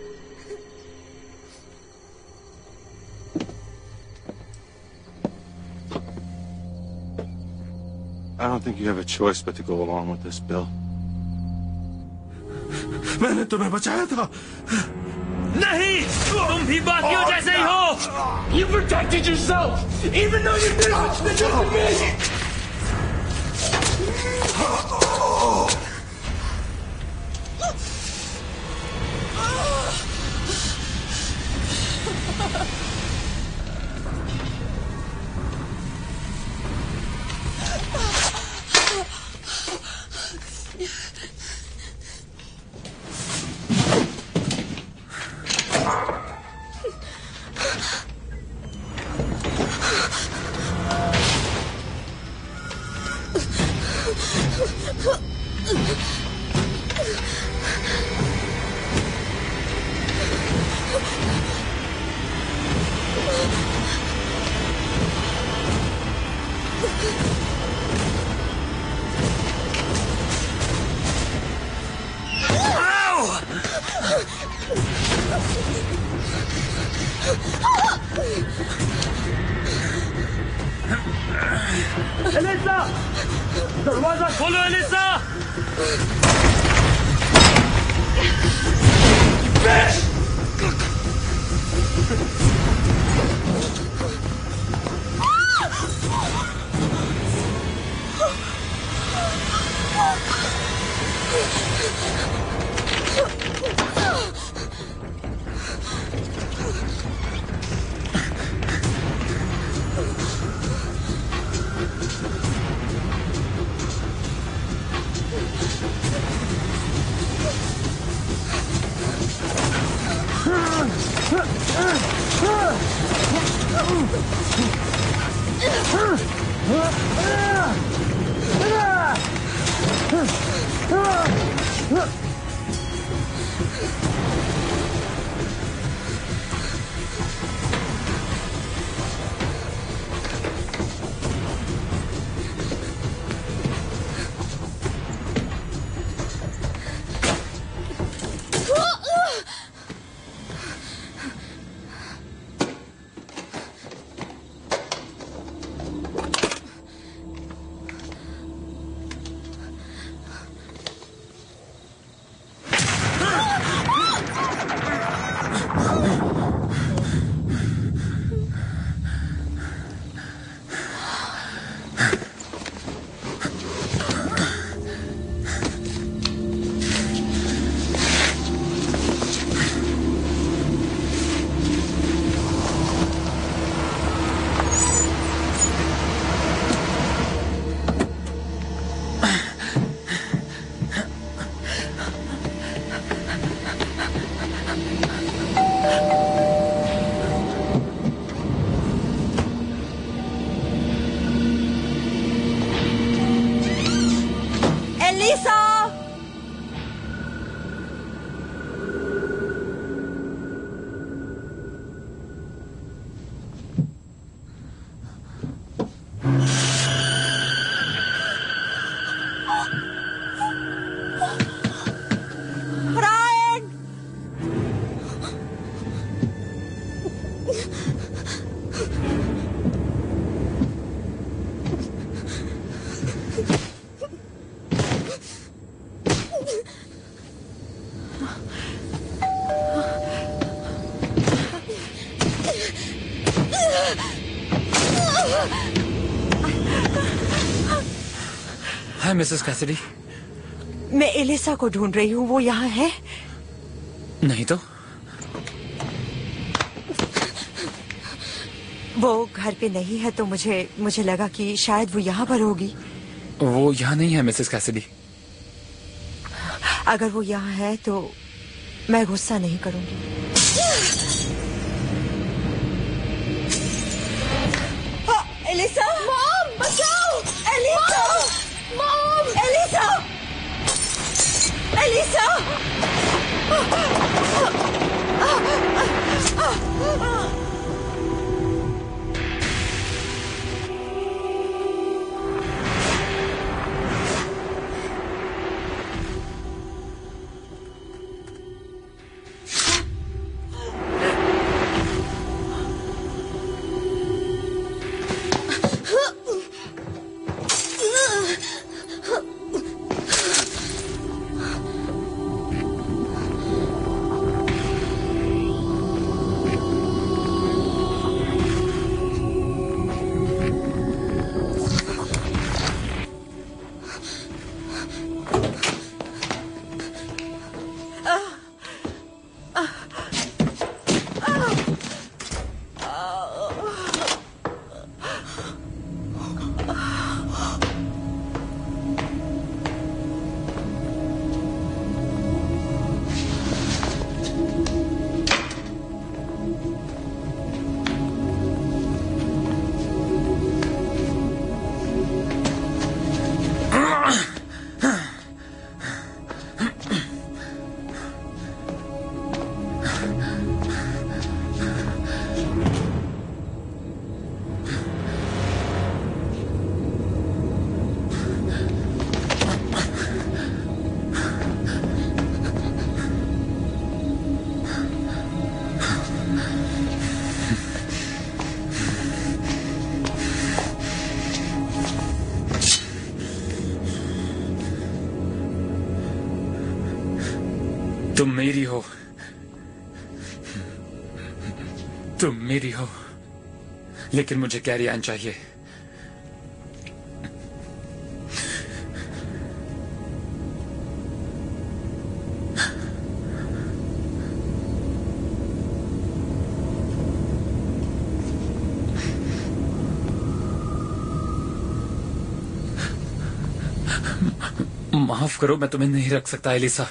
I don't think you have a choice but to go along with this, Bill. मैंने तुम्हें बचाया था। नहीं, तुम भी बाकियों जैसे ही हो। You protected yourself, even though you did what you did to me. Elisa, दरवाजा खोलो एलिसा। है मिसेस कैसिडी? मैं एलिसा को ढूंढ रही हूँ, वो यहाँ है? नहीं तो। वो घर पे नहीं है तो मुझे लगा कि शायद वो यहाँ पर होगी। वो यहाँ नहीं है मिसेस कैसिडी। अगर वो यहाँ है तो मैं गुस्सा नहीं करूंगी। एलिसा! मॉम, बचाओ! एलिसा! मॉम! एलिसा! एलिसा! तुम मेरी हो, तुम मेरी हो, लेकिन मुझे कैरी ऑन चाहिए। माफ करो, मैं तुम्हें नहीं रख सकता Elisa.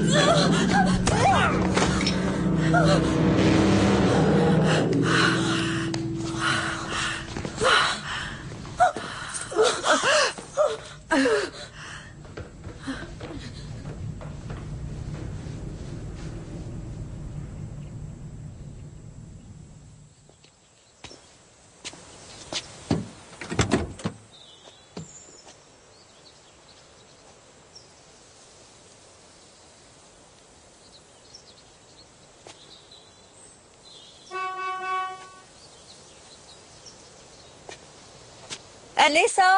Elisa,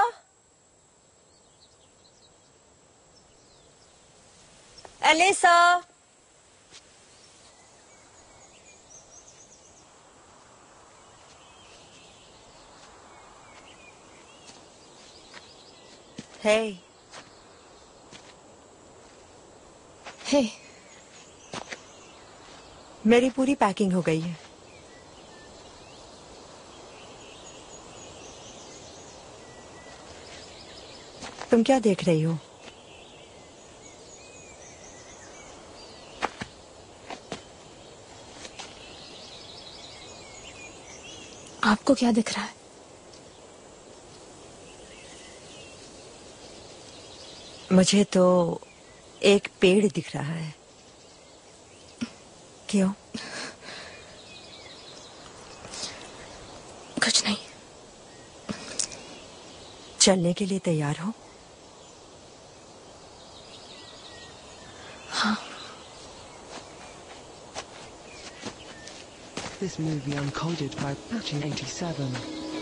Elisa, hey, hey, मेरी पूरी पैकिंग हो गई है। तुम क्या देख रही हो? आपको क्या दिख रहा है? मुझे तो एक पेड़ दिख रहा है। क्यों? कुछ नहीं। चलने के लिए तैयार हो? हाँ। This movie uncoded by Patching 87.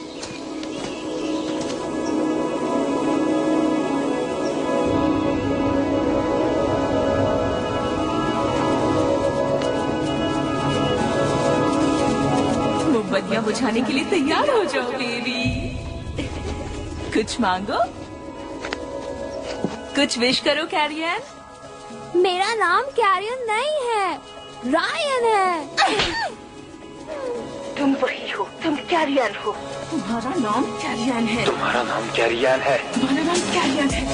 मोमबत्तियां बुझाने के लिए तैयार हो जाओ बेबी। कुछ मांगो, कुछ विश करो कैरियन। मेरा नाम कैरियन नहीं है, रायन है। तुम वही हो, तुम कैरियन हो। तुम्हारा नाम कैरियन है। तुम्हारा नाम कैरियन है। तुम्हारा नाम कैरियन है।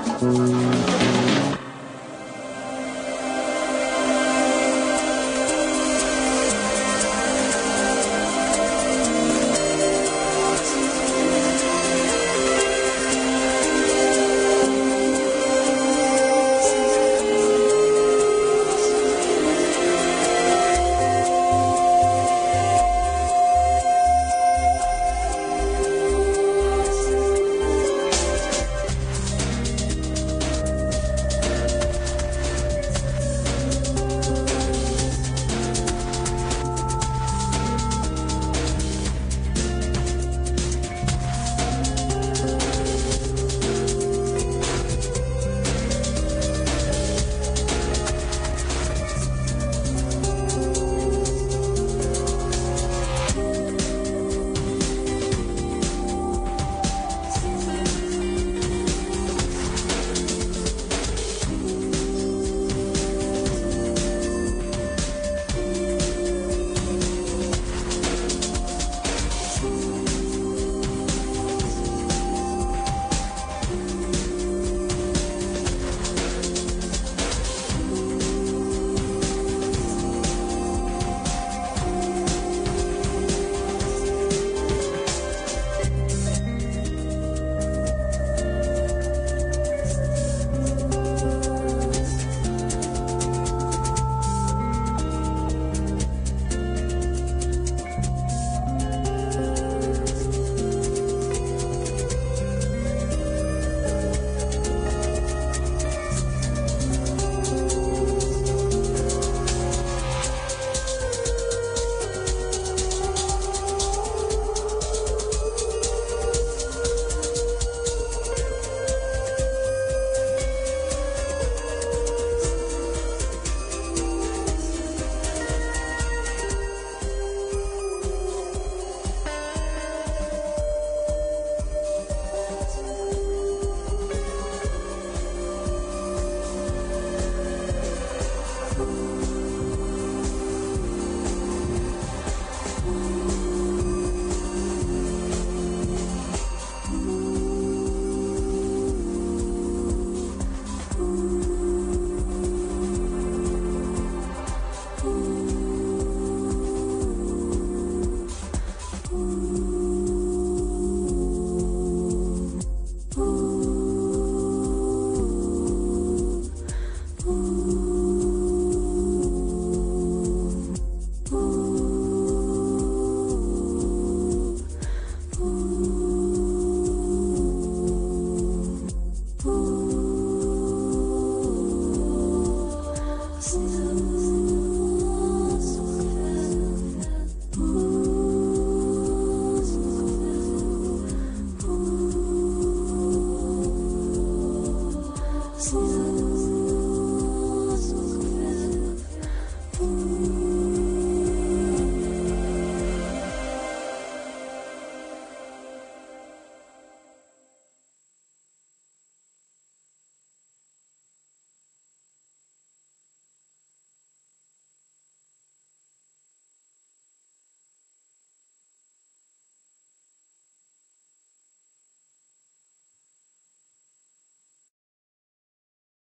है।